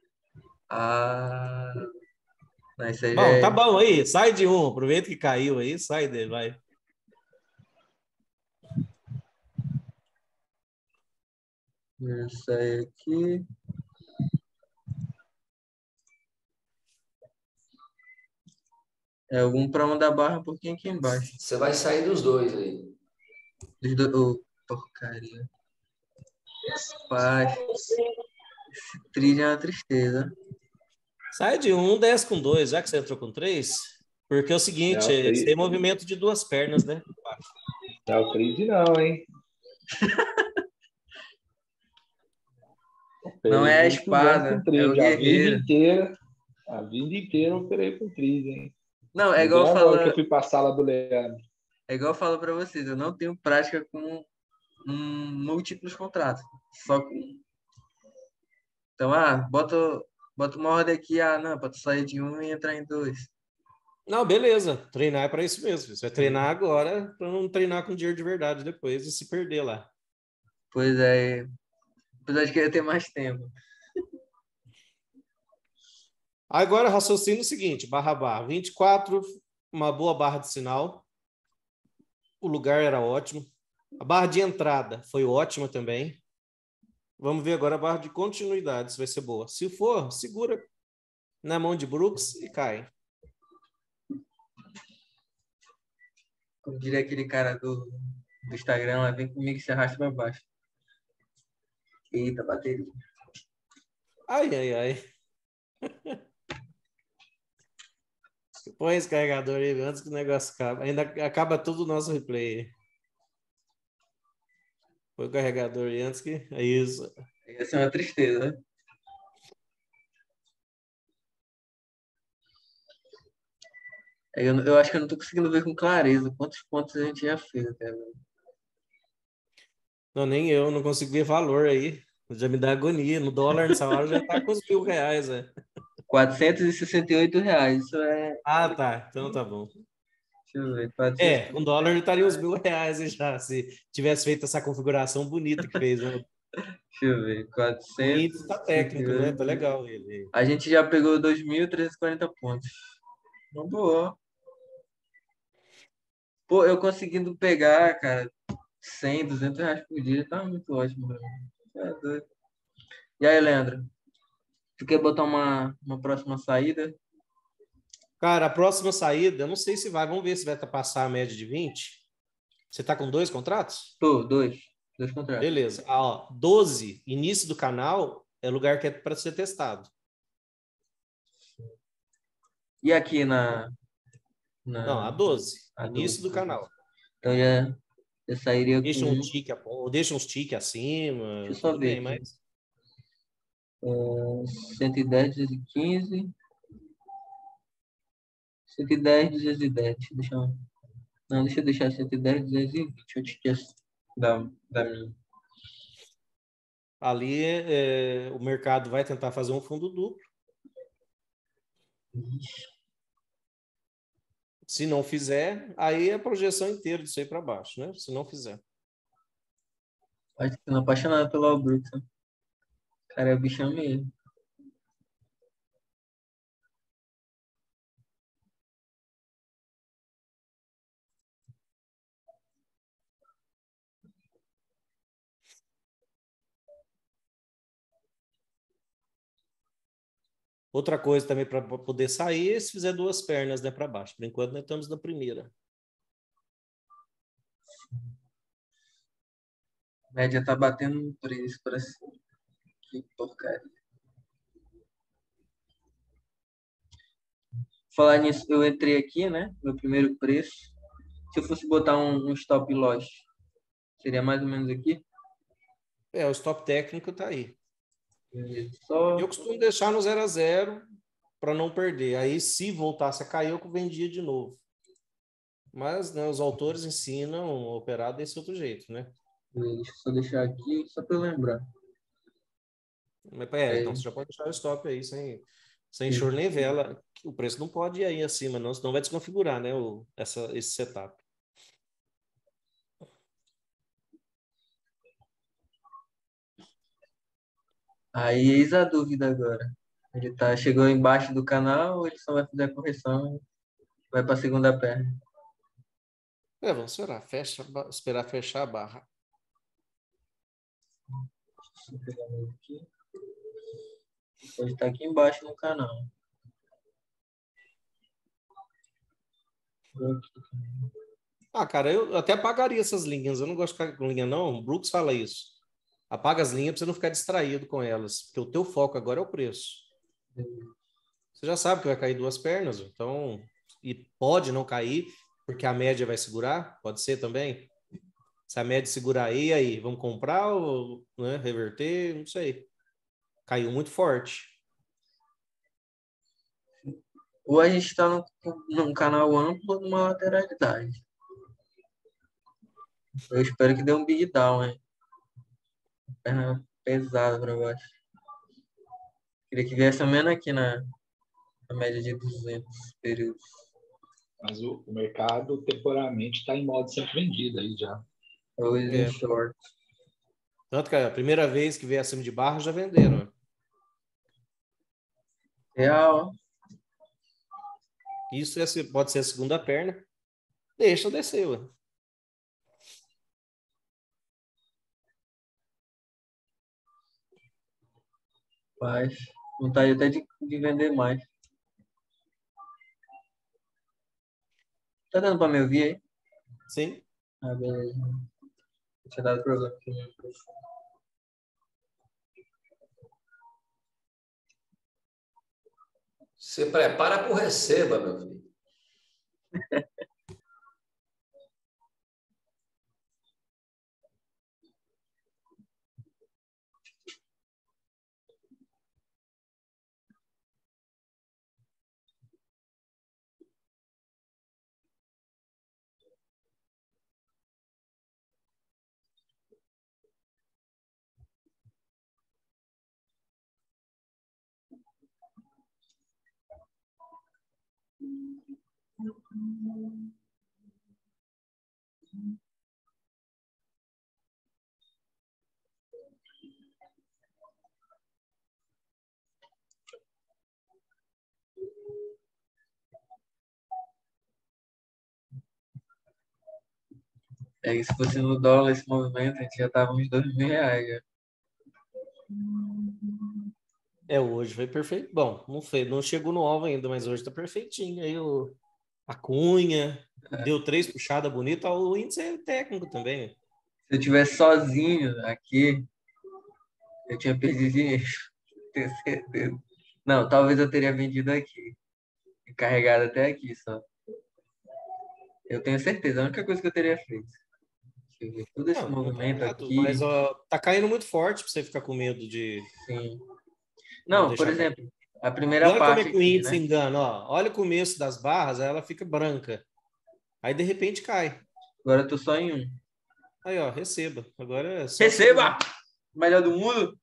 ah, não, isso aí já Bom, tá é. bom aí, sai de um, aproveita que caiu aí, sai dele, vai. Isso aí aqui. É algum para mandar barra um pouquinho aqui embaixo. Você vai sair dos dois aí. Ô, porcaria. Paz. Esse trilho é uma tristeza. Sai de um, desce com 2, já que você entrou com 3. Porque é o seguinte, Não, você tem movimento de 2 pernas, né? não é o trade, não, hein? Não Operei é a muito bem com espada, é o trade. guerreiro. A vida inteira eu operei com trade, hein? Não, Não deu agora que eu fui para a sala do Leandro. é igual eu falo para vocês, eu não tenho prática com múltiplos contratos. Só com. Então, bota uma ordem aqui, não, para tu sair de um e entrar em 2. Não, beleza. Treinar é para isso mesmo. Você vai treinar agora para não treinar com dinheiro de verdade depois e se perder lá. Pois é, apesar de querer ter mais tempo. Agora, raciocínio o seguinte, barra, 24, uma boa barra de sinal. O lugar era ótimo. A barra de entrada foi ótima também. Vamos ver agora a barra de continuidade, se vai ser boa. Se for, segura na mão de Brooks e cai. Como diria aquele cara do Instagram, lá, vem comigo e se arrasta para baixo. Eita, bateria. Ai, ai, ai. Põe esse carregador aí antes que o negócio acaba. Ainda acaba todo o nosso replay. Põe o carregador aí antes que... É isso. Essa é uma tristeza, né? Eu acho que eu não tô conseguindo ver com clareza quantos pontos a gente já fez até agora. Não, nem eu, não consigo ver valor aí. Já me dá agonia. No dólar, nessa hora, já tá com os R$ 1.000, né? R$ 468, isso é. Ah, tá. Então tá bom. Deixa eu ver, 400. Com dólar estaria uns R$ 1.000 aí já, se tivesse feito essa configuração bonita que fez, né? Deixa eu ver, O índice tá técnico, né? Tá 468. legal ele. A gente já pegou 2.340 pontos. Uma boa. Pô, eu conseguindo pegar, cara, 100, R$ 200 por dia, tá muito ótimo pra mim. É doido. E aí, Leandro? Tu quer botar uma próxima saída? Cara, a próxima saída, eu não sei se vai. Vamos ver se vai passar a média de 20. Você tá com 2 contratos? Tô, dois contratos. Beleza. 12, início do canal, é lugar que é para ser testado. E aqui Não, a 12, a início 12. do canal. Então já sairia Deixa com. deixa uns tique acima, Deixa eu só tudo ver bem, aqui. mas 110, 215. 110, 210. Deixa eu deixar 110, 220. Eu te esqueço da minha. ali o mercado vai tentar fazer um fundo duplo. Se não fizer, aí é a projeção inteira disso aí para baixo, né? Se não fizer. Acho que tô apaixonado pelo Al Brooks. Né? Cara, é o bichão mesmo. Outra coisa também para poder sair é se fizer 2 pernas, né, para baixo. Por enquanto, nós estamos na primeira. A média tá batendo 3 para cima. Que porcaria. Falar nisso, eu entrei aqui, né? Meu primeiro preço. Se eu fosse botar um stop loss, seria mais ou menos aqui? O stop técnico tá aí. Só Eu costumo deixar no 0 a 0 para não perder. Aí, se voltasse a cair, eu vendia de novo. Mas, né, os autores ensinam a operar desse outro jeito, né? deixa eu só deixar aqui, só para eu lembrar. Mas, É, então você já pode deixar o stop aí sem choro nem vela. O preço não pode ir aí acima, não, senão vai desconfigurar, né, esse setup. aí eis a dúvida agora. Chegou embaixo do canal ou ele só vai fazer a correção e vai para a segunda perna? Vamos esperar fechar a barra. Deixa eu pegar mais aqui. Pode estar aqui embaixo no canal. Cara, eu até apagaria essas linhas. Eu não gosto de ficar com linha, não. O Brooks fala isso. Apaga as linhas para você não ficar distraído com elas, porque o teu foco agora é o preço. Você já sabe que vai cair 2 pernas, então, e pode não cair, porque a média vai segurar, pode ser também. Se a média segurar aí, vamos comprar ou, né, reverter, não sei. Caiu muito forte. Ou a gente está num canal amplo ou numa lateralidade. Eu espero que dê um big down, hein? Perna pesada para baixo. Queria que viesse menos aqui na média de 200 períodos. Mas o mercado temporariamente está em modo sempre vendido aí já. Hoje em short. Tanto que a primeira vez que veio acima de barra já venderam. Real. Isso pode ser a segunda perna. Deixa descer, ué. Mas vontade até de vender mais. Tá dando para me ouvir aí? Sim. Ah, beleza. Tinha dado problema aqui. Você prepara para o receba, meu filho. Se fosse no dólar esse movimento, a gente já tava uns R$ 2.000 já. Hoje foi perfeito. Bom, não chegou no alvo ainda, mas hoje tá perfeitinho. Aí a cunha, deu 3 puxadas bonitas, o índice é técnico também. Se eu tivesse sozinho aqui, eu tinha perdido dinheiro. Tenho certeza. Não, talvez eu teria vendido aqui. E carregado até aqui só. Eu tenho certeza, a única coisa que eu teria feito. Deixa eu ver. Todo esse Não tá movimento errado, aqui. mas tá caindo muito forte para você ficar com medo de Sim. não Não, por deixar cair. exemplo, a E primeira olha como é parte que o aqui, índice né? engana, ó. Olha o começo das barras, aí ela fica branca. Aí de repente cai. Agora eu tô só em um. Aí, ó, receba. Agora é só Receba! Melhor do mundo?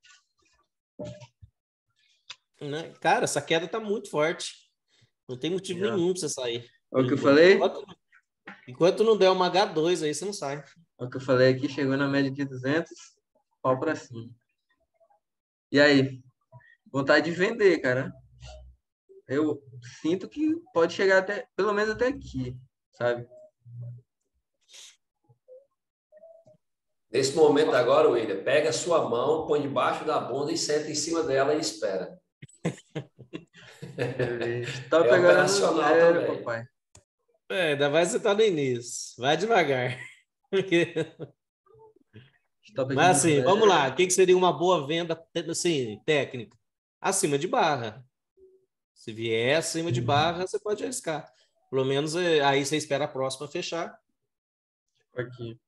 né? Cara, essa queda tá muito forte. Não tem motivo nenhum para você sair. Olha o que eu falei? Enquanto não der uma H2 aí, você não sai. Olha o que eu falei aqui, chegou na média de 200, pau pra cima. E aí? Vontade de vender, cara. Eu sinto que pode chegar até, pelo menos até aqui, sabe? Nesse momento agora, William, pega a sua mão, põe debaixo da bunda e senta em cima dela e espera. Top É agora no operacional 0, também. papai. Ainda mais você tá no início. Vai devagar. Stop aqui Mas no assim, 0. vamos lá. O que seria uma boa venda, assim, técnica? Acima de barra. Se vier acima de barra, você pode arriscar. Pelo menos aí você espera a próxima fechar. Aqui.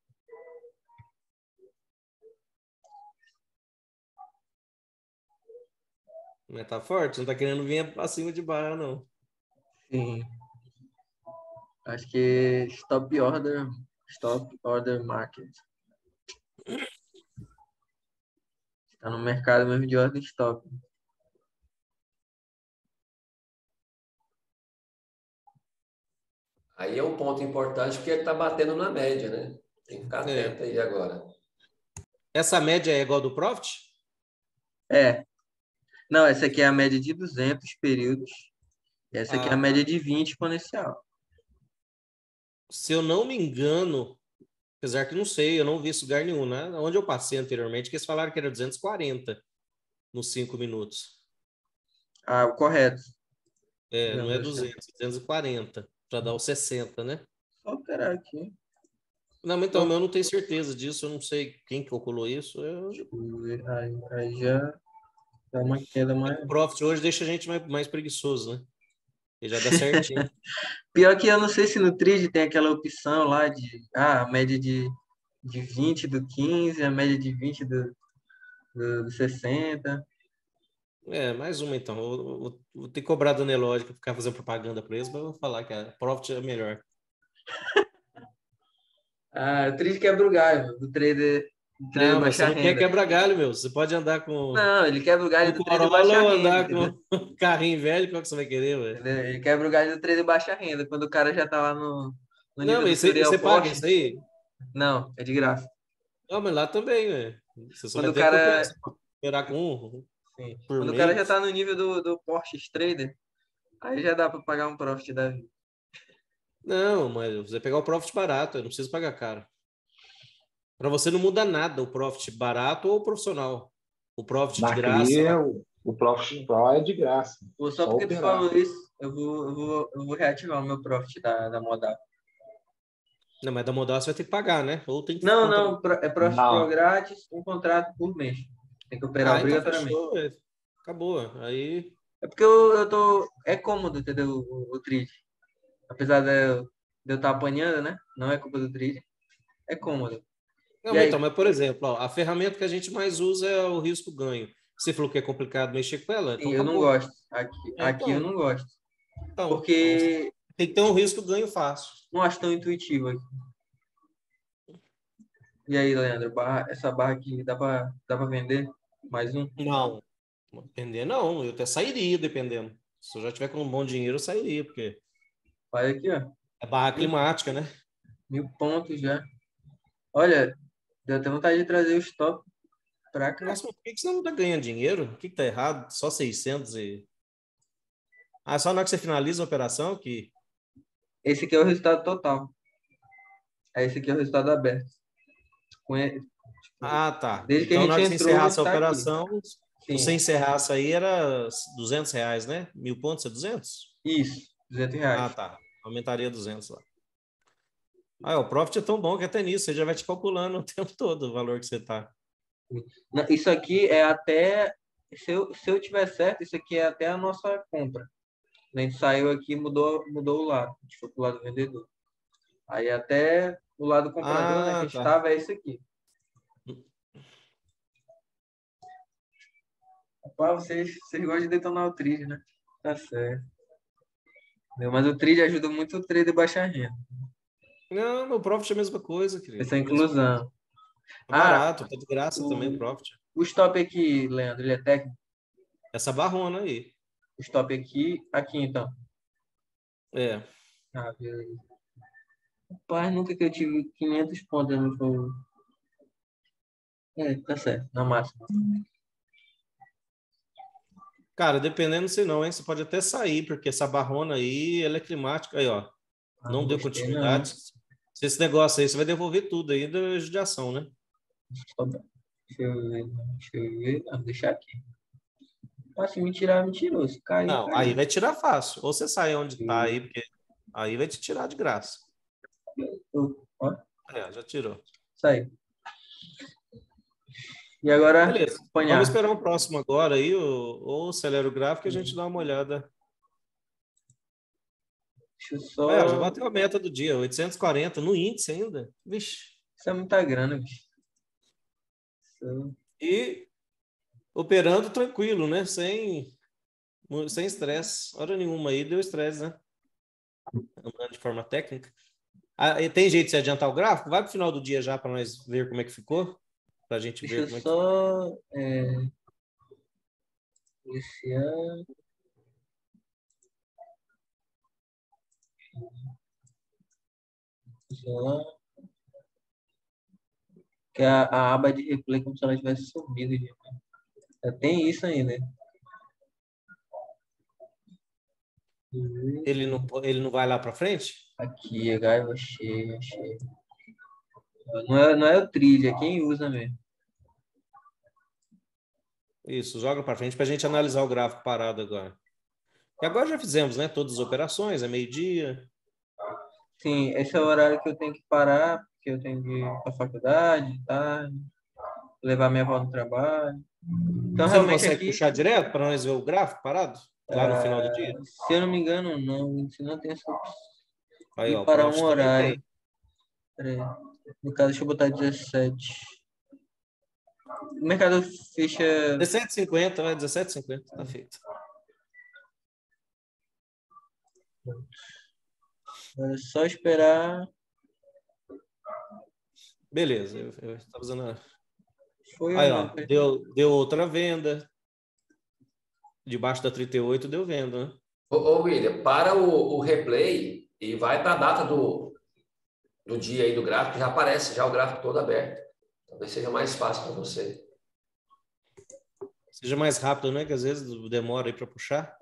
Mas tá forte, não tá querendo vir acima de barra, não. Sim. Acho que stop order market. Está no mercado mesmo de ordem stop. Aí é um ponto importante porque ele está batendo na média, né? Tem que ficar atento aí agora. Essa média é igual a do Profit? É. Não, essa aqui é a média de 200 períodos. Essa aqui é a média de 20 exponencial. Se eu não me engano, apesar que não sei, eu não vi isso em lugar nenhum, né? Onde eu passei anteriormente, que eles falaram que era 240 nos 5 minutos. Ah, o correto. Não é 200, 240, para dar os 60, né? Só alterar aqui. Não, mas então, eu não tenho certeza disso, eu não sei quem calculou isso. Deixa eu ver. Aí já dá uma queda mais. O Profit hoje deixa a gente mais preguiçoso, né? Ele já dá certinho. Pior que eu não sei se no Trade tem aquela opção lá de a média de 20 do 15, a média de 20 do 60. Mais uma então. Vou ter que cobrar da Nelógica, ficar fazendo propaganda para eles, mas eu vou falar que a Profit é melhor. O Trade quebra o galho do trader Não, mas você baixa não quer renda. quebrar galho, meu. Você pode andar com Não, ele quebra o galho do trader Corolla baixa ou renda. andar Entendeu? com um carrinho velho, qual que você vai querer, velho? Entendeu? Ele quebra o galho do trader baixa renda. Quando o cara já tá lá no Não, nível do mas Turiel você paga Porsche. isso aí? Não, é de graça. Não, mas lá também, velho. Você só Quando vai o ter que cara. esperar com um Sim. por Quando o cara já mês. tá no nível do Porsche Trader, aí já dá pra pagar um profit da vida. Não, mas você vai pegar o Profit barato, eu não preciso pagar caro. Para você não muda nada o Profit barato ou profissional. O Profit de graça. O Profit Pro é de graça. Só porque tu operar. falou isso, eu vou reativar o meu profit da Modal. Não, mas da modal você vai ter que pagar, né? Ou tem que Não, é Profit Pro Não. grátis, um contrato por mês. Tem que operar então obrigatoriamente. fechou, velho. Acabou. Aí. É porque eu tô. É cômodo, entendeu? O trade. Apesar de eu estar apanhando, né? Não é culpa do trade. É cômodo. Não, E mas aí? então, mas por exemplo, ó, a ferramenta que a gente mais usa é o risco-ganho. Você falou que é complicado mexer com ela, então Sim, eu não acabou. gosto. Aqui eu não gosto. Então, Porque tem que ter um risco-ganho fácil. não acho tão intuitivo aqui. E aí, Leandro, essa barra aqui dá pra vender? Mais um? Não, depender não, eu até sairia dependendo. Se eu já tiver com um bom dinheiro, eu sairia, porque Olha aqui, ó. é barra climática, né? 1000 pontos já. Olha, deu até vontade de trazer o stop pra cá. Nossa, mas por que você não tá ganhando dinheiro? O que tá errado? Só 600 e... só na hora que você finaliza a operação que... Esse aqui é o resultado total. Esse aqui é o resultado aberto. Tá. Desde que a Então, na gente hora que você entrou, encerrasse a tá aqui. operação, se você Sim, encerrasse aí, era R$200, né? 1000 pontos é 200? isso. R$200. Tá. Aumentaria 200 lá. O Profit é tão bom que até nisso, você já vai te calculando o tempo todo o valor que você tá. Não, isso aqui é até... Se eu tiver certo, isso aqui é até a nossa compra. A gente saiu aqui e mudou o lado. A gente foi pro lado vendedor. Aí até o lado comprador, né, que a gente estava, é esse aqui. Rapaz, vocês gostam de detonar o trade, né? Tá certo. Mas o trade ajuda muito o trader baixar renda. Não, o Profit é a mesma coisa, querido. Essa inclusão. É barato, tá de graça também o Profit. O stop aqui, Leandro, ele é técnico? Essa barrona aí. O stop aqui então. É. Beleza. Rapaz, nunca que eu tive 500 pontos no jogo. Tá certo, na máxima. Cara, dependendo se não, hein? Você pode até sair, porque essa barrona aí, ela é climática. Aí, ó. Não deu Gostei, continuidade. não. Se esse negócio aí, você vai devolver tudo aí da judiação, né? Deixa eu ver. Não, deixar aqui. Se me tirar, me tirou. Se cair, Não, caiu. aí vai tirar fácil. Ou você sai onde tá aí, porque aí vai te tirar de graça. Ó, Já tirou. saiu. E agora, Beleza. acompanhar. Vamos esperar um próximo agora aí, ou acelera o gráfico e a gente dá uma olhada. Deixa eu só... Já bateu a meta do dia, 840 no índice ainda. Vixe. Isso é muita grana, bicho. E operando tranquilo, né? Sem Sem estresse. Hora nenhuma aí deu estresse, né? Andando de forma técnica. E tem jeito de você adiantar o gráfico? Vai pro final do dia já para nós ver como é que ficou? Pra gente Deixa ver eu como é que só iniciar. Já. Que a aba de replay como se ela tivesse sumido. Já tem isso ainda. ele não vai lá para frente? Aqui, achei. Não é o trilha, é quem usa mesmo. Isso, joga para frente para a gente analisar o gráfico parado agora. E agora já fizemos, né? Todas as operações, é meio-dia. Sim, esse é o horário que eu tenho que parar, porque eu tenho que ir para a faculdade, tá? Levar minha avó no trabalho. Então, Você não realmente consegue aqui, puxar direto para nós ver o gráfico parado? Lá no final do dia? se eu não me engano, não. Se não tem essa opção. Aí, ó, E o para um Profit também horário. tem. Peraí. No caso, deixa eu botar 17. O mercado fecha. 17,50, vai, 17,50, tá feito. Agora é só esperar. Beleza, eu estava usando. Foi ou Aí, não? ó, deu outra venda. Debaixo da 38 deu venda, né? Ô, William, para o replay e vai para a data do dia aí do gráfico, já aparece já o gráfico todo aberto. Talvez seja mais fácil para você. Seja mais rápido, né? Que às vezes demora aí para puxar.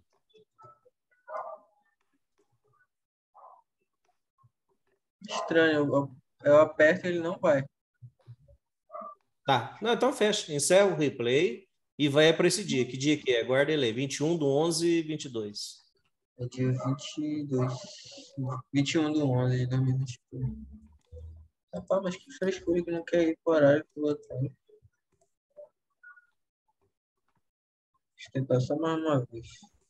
Estranho. Eu aperto e ele não vai. Tá, não, então fecha. Encerra o replay e vai para esse dia. Que dia que é? Guarda ele aí. 21/11/22. É dia 21/11 de 2022. Rapaz, mas que frescura que não quer ir pro horário que eu vou ter. Deixa eu tentar só mais uma vez.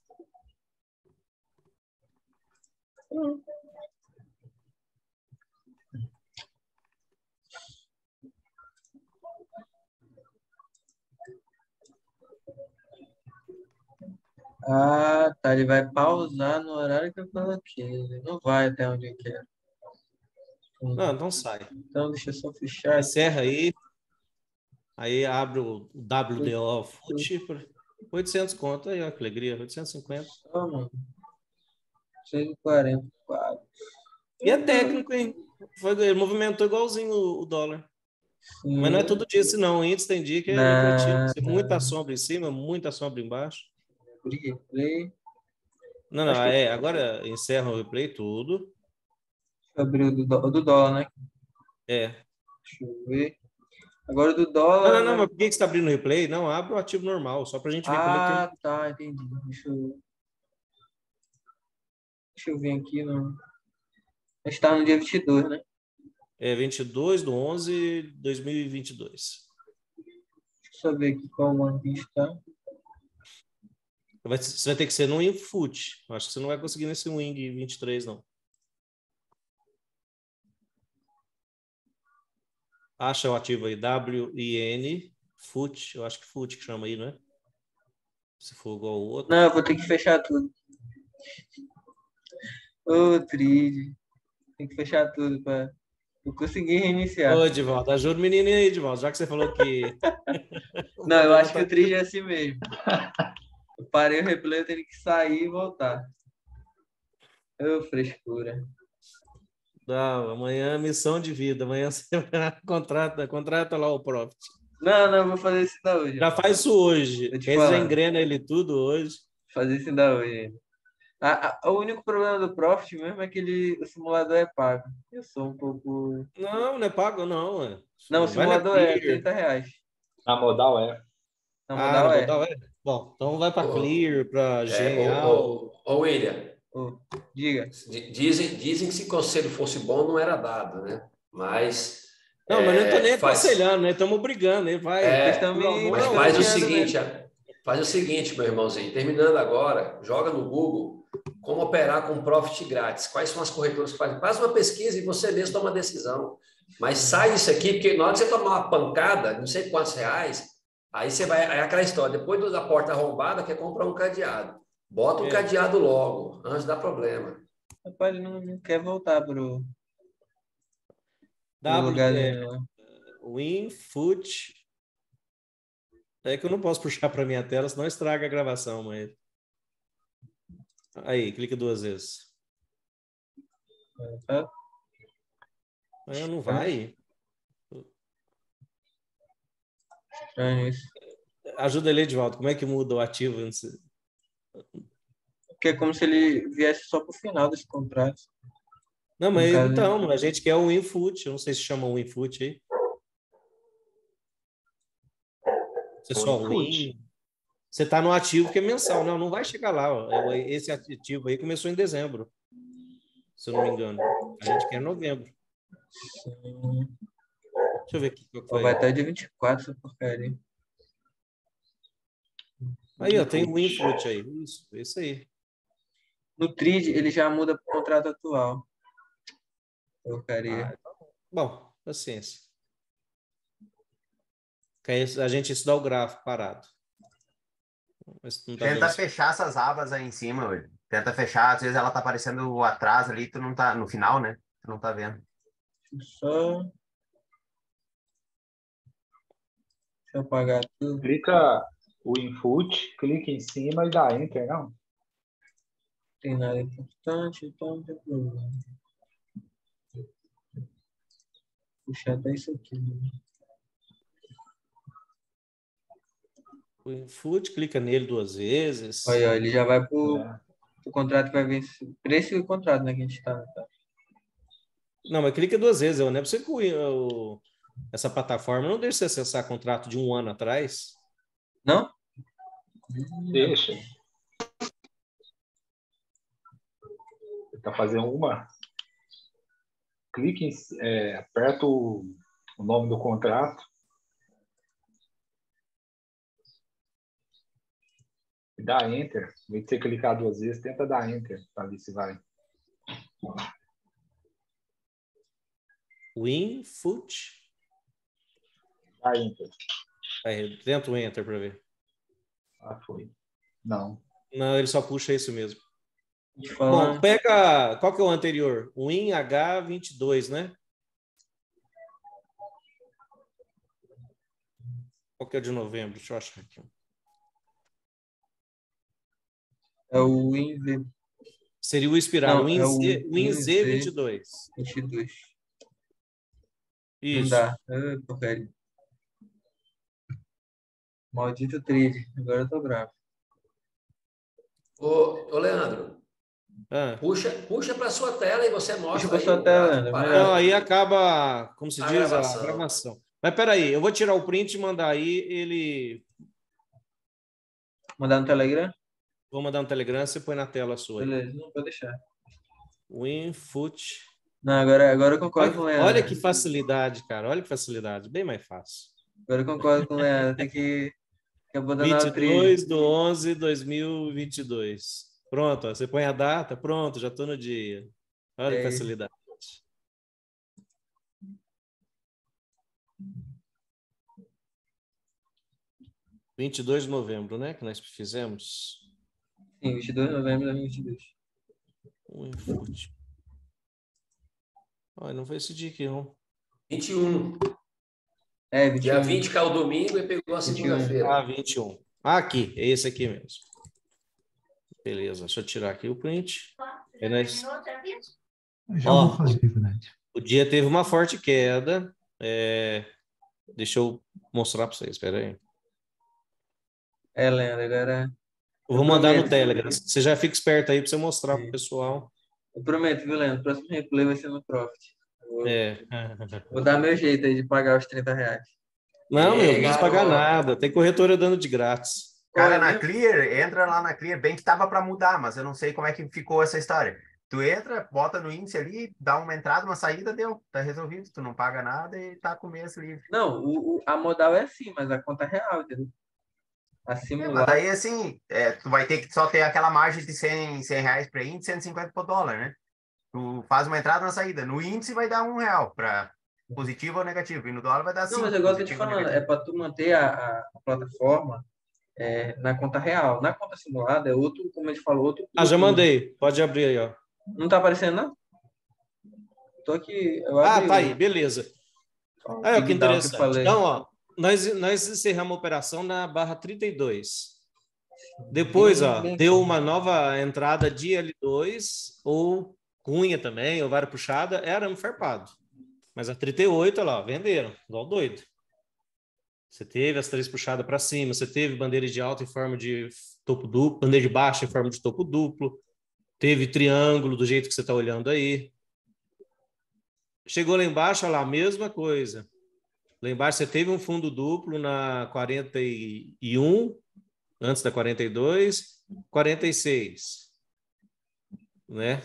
Ah, tá. Ele vai pausar no horário que eu coloquei. Ele não vai até onde eu quero. Não, então sai. Então, deixa eu só fechar aqui. Encerra aí. Aí abre o WDO FUT por 800 conto. Aí, ó, que alegria. 850. Só, mano. 144. E é técnico, hein? Ele movimentou igualzinho o dólar. Sim. Mas não é todo dia assim, não. O índice tem dia que é refletido. Tem muita sombra em cima, muita sombra embaixo. Replay. Não, agora encerra o replay tudo. Deixa eu abrir o do dólar, né? É. Deixa eu ver. Agora o do dólar. Não, mas por que você está abrindo o replay? Não, abre o ativo normal, só para a gente ver como é que ele. Tá, entendi. Deixa eu ver aqui. Não. Está no dia 22, né? É 22/11/2022. Deixa eu só ver aqui qual ano que está. Você vai ter que ser no Infut. Acho que você não vai conseguir nesse Wing 23, não. Acha o ativo aí, WIN, FUT. Eu acho que FUT que chama aí, não é? Se for igual ao outro. Não, eu vou ter que fechar tudo. Ô, Tride. Tem que fechar tudo para eu conseguir reiniciar. Ô, Edivaldo, ajuda o menino aí, Edivaldo, já que você falou que... Não, eu acho que o Tride é assim mesmo. Eu parei o replay, eu tenho que sair e voltar. Ô, frescura. Não, amanhã é missão de vida. Amanhã você contrata lá o Profit. Não, eu vou fazer isso ainda hoje. Já faz isso hoje. Quer já engrena ele tudo hoje. Fazer isso ainda hoje. O único problema do Profit mesmo é que o simulador é pago. Eu sou um pouco... Não é pago, não. Não, o simulador é R$30. Na modal é. Na modal é. Bom, então vai para Clear, para Genial. Ô, William. Diga. Dizem que se conselho fosse bom, não era dado, né? Mas... Não, mas não estou nem aconselhando, né? Estamos brigando, né? Mas faz o seguinte, meu irmãozinho. Terminando agora, joga no Google como operar com Profit grátis. Quais são as corretoras que fazem? Faz uma pesquisa e você mesmo toma uma decisão. Mas sai disso aqui, porque na hora que você tomar uma pancada, não sei quantos reais, aí você vai... É aquela história. Depois da porta arrombada, quer comprar um cadeado. Bota o cadeado logo, antes de dar problema. Rapaz, ele não quer voltar pro W, lugar dele. WinFoot. É que eu não posso puxar para minha tela, senão estraga a gravação, mas... Aí, clica 2 vezes. Tá? Mas não vai. Estranho isso. Ajuda ele de volta. Como é que muda o ativo? Porque é como se ele viesse só pro final desse contrato. Não, mas No caso, então, a gente quer o WinFoot. Eu não sei se chama WinFoot aí. Você só Win. Você está no ativo que é mensal. Não vai chegar lá. Ó. Esse ativo aí começou em dezembro, se eu não me engano. A gente quer novembro. Sim. Deixa eu ver aqui qual foi. Vai até dia 24 essa porcaria. Aí, ó, tem o WinFoot aí. Isso aí. No TRID, ele já muda pro contrato atual. Porcaria. Bom, paciência. A gente estudar o gráfico parado. Mas não tá Tenta dando... fechar essas abas aí em cima, ué. Tenta fechar, às vezes ela tá aparecendo atrás ali, tu não tá no final, né? Tu não tá vendo. Só... Deixa eu apagar tudo. Clica o input, clica em cima e dá enter, não? Não tem nada importante, então não tem problema. Puxar até isso aqui. O WinFoot, clica nele 2 vezes. Olha, ó, ele já vai pro contrato que vai vencer. Para esse contrato, né, que a gente tá. Não, mas clica 2 vezes. Não é possível que essa plataforma não deixe você acessar contrato de 1 ano atrás. Não? Deixa. Tentar fazer uma. Clique em, aperta o nome do contrato. E dá enter. Em vez de você clicar 2 vezes, tenta dar enter para ver se vai. WinFoot. Dá enter. Aí, tenta o enter para ver. Ah, foi. Não. Não, ele só puxa isso mesmo. Falando... Bom, pega... Qual que é o anterior? WinH22, né? Qual que é o de novembro? Deixa eu achar aqui. É o WinV. Seria o inspirado. Não, é o WinZ22. 22. Não Isso. dá. Porcaria. Maldito trade. Agora eu tô bravo. Ô, Leandro, Ah. puxa para sua tela e você mostra Puxa pra aí sua tela, gráfico Leandro, parado. Não, aí acaba, como se A diz, gravação. a gravação. Mas peraí, eu vou tirar o print e mandar aí, ele... Mandar no Telegram? Vou mandar no Telegram, você põe na tela a sua aí. Beleza, não pode deixar. WinFoot. Não, agora eu concordo com o Leandro. Olha que facilidade, cara. Olha que facilidade. Bem mais fácil. Agora eu concordo com o Leandro. Tem que abandonar o trade. 22/11/2022. Pronto, ó, você põe a data, pronto, já estou no dia. Olha que facilidade. — 22 de novembro, né? Que nós fizemos. Sim, 22 de novembro de 2022. WinFoot. Olha, não foi esse dia aqui, não. 21. 21. Dia 20 caiu o domingo e pegou a segunda-feira. 21. Aqui, é esse aqui mesmo. Beleza, deixa eu tirar aqui o print. Já vou fazer, verdade. O dia teve uma forte queda. Deixa eu mostrar para vocês, espera aí. Leandro, agora... Eu vou mandar no Telegram. Você já fica esperto aí para você mostrar para o pessoal. Eu prometo, viu, Leandro? O próximo replay vai ser no Profit. Vou dar meu jeito aí de pagar os R$30. Não, não precisa pagar nada. Tem corretora dando de grátis. Cara, na Clear, entra lá na Clear, bem que tava para mudar, mas eu não sei como é que ficou essa história. Tu entra, bota no índice ali, dá uma entrada, uma saída, deu. Tá resolvido. Tu não paga nada e tá com o mês livre. Não, a modal é assim, mas a conta é real, entendeu? Mas daí, assim, tu vai ter que só ter aquela margem de 100 reais para índice, 150 para dólar, né? Tu faz uma entrada, uma saída. No índice vai dar R$1 para positivo ou negativo. E no dólar vai dar 5. Não, mas eu gosto de te falando, é para tu manter a plataforma na conta real. Na conta simulada é outro, como a gente falou, outro Ah, já custo. mandei. Pode abrir aí, ó. Não tá aparecendo, não? Tô aqui, eu Ah, abri tá o aí, beleza. ó, Aí, ó, que Big Down que eu interessante. falei. Então, ó, nós encerramos a operação na barra 32. Depois, ó, Bem deu aqui. uma nova entrada de L2, ou cunha também, ou vara puxada, é arame farpado. Mas a 38, olha lá, venderam, igual doido. Você teve as 3 puxadas para cima, você teve bandeira de alta em forma de topo duplo, bandeira de baixo em forma de topo duplo, teve triângulo do jeito que você está olhando aí. Chegou lá embaixo, olha lá, a mesma coisa. Lá embaixo você teve um fundo duplo na 41, antes da 42, 46. Né?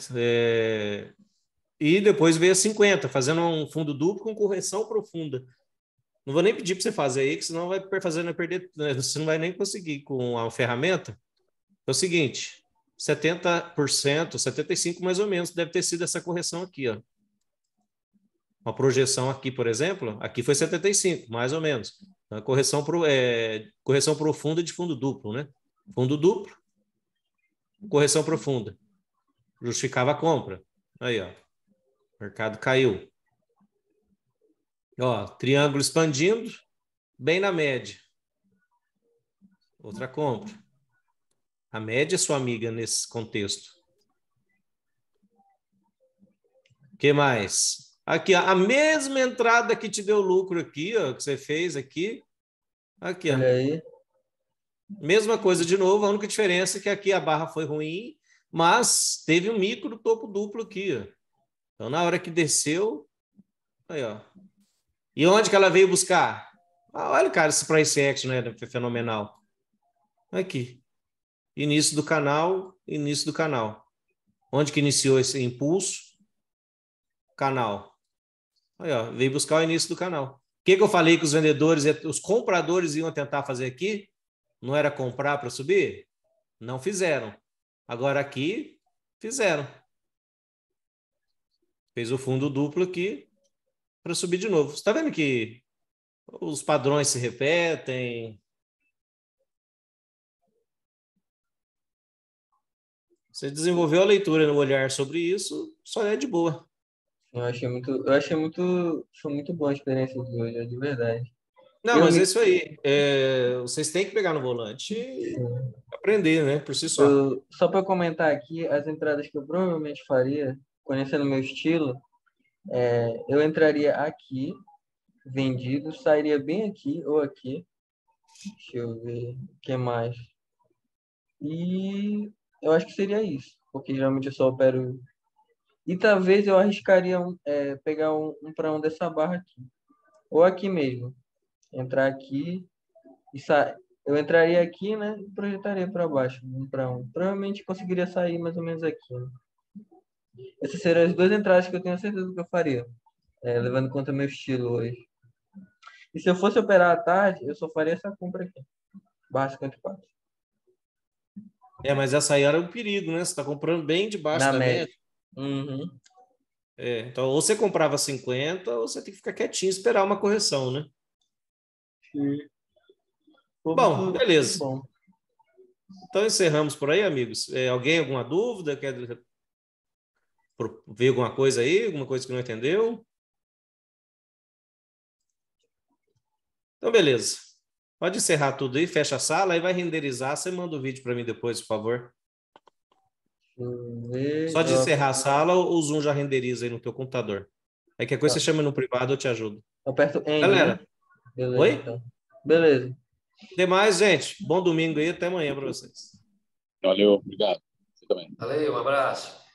E depois veio a 50, fazendo um fundo duplo com correção profunda. Não vou nem pedir para você fazer aí, que senão vai fazendo perder, você não vai nem conseguir com a ferramenta. É o seguinte, 70%, 75% mais ou menos, deve ter sido essa correção aqui, ó. Uma projeção aqui, por exemplo, aqui foi 75, mais ou menos. A correção profunda de fundo duplo, né? Fundo duplo, correção profunda. Justificava a compra. Aí, ó. O mercado caiu. Ó, triângulo expandindo, bem na média. Outra compra. A média é sua amiga nesse contexto. O que mais? Aqui, ó, a mesma entrada que te deu lucro aqui, ó, que você fez aqui. Aqui, ó. Olha aí. Mesma coisa de novo, a única diferença é que aqui a barra foi ruim, mas teve um micro topo duplo aqui, ó. Então, na hora que desceu, aí, ó. E onde que ela veio buscar? Ah, olha, cara, esse price action, né? Foi fenomenal. Aqui. Início do canal, início do canal. Onde que iniciou esse impulso? Canal. Aí, ó, veio buscar o início do canal. O que eu falei que os vendedores, os compradores iam tentar fazer aqui? Não era comprar para subir? Não fizeram. Agora aqui, fizeram. Fez o fundo duplo aqui para subir de novo. Você está vendo que os padrões se repetem? Você desenvolveu a leitura no olhar sobre isso, só é de boa. Foi muito boa a experiência de hoje, de verdade. Não, mas é isso aí. Vocês têm que pegar no volante e aprender, né? Por si só. Só para comentar aqui, as entradas que eu provavelmente faria, conhecendo meu estilo, eu entraria aqui, vendido, sairia bem aqui ou aqui. Deixa eu ver o que mais. E eu acho que seria isso, porque geralmente eu só opero. E talvez eu arriscaria pegar um para um dessa barra aqui. Ou aqui mesmo. Entrar aqui e sair. Eu entraria aqui, né? E projetaria para baixo, um para um. Provavelmente conseguiria sair mais ou menos aqui. Né? Essas seriam as 2 entradas que eu tenho certeza que eu faria, levando em conta meu estilo hoje. E se eu fosse operar à tarde, eu só faria essa compra aqui, barra 54. Mas essa aí era um perigo, né? Você está comprando bem debaixo Na da média. Uhum. Então, ou você comprava 50, ou você tem que ficar quietinho e esperar uma correção, né? Sim. Bom, beleza. Bom. Então, encerramos por aí, amigos. Alguém, alguma dúvida? Quer ver alguma coisa aí? Alguma coisa que não entendeu? Então, beleza. Pode encerrar tudo aí, fecha a sala, aí vai renderizar. Você manda o vídeo para mim depois, por favor. Só de encerrar a sala, o Zoom já renderiza aí no teu computador. Aí qualquer coisa você chama no privado, eu te ajudo. Aperto End, galera. Né? Beleza, Oi? então. Beleza. Demais, gente. Bom domingo aí, até amanhã para vocês. Valeu, obrigado. Você também. Valeu, um abraço.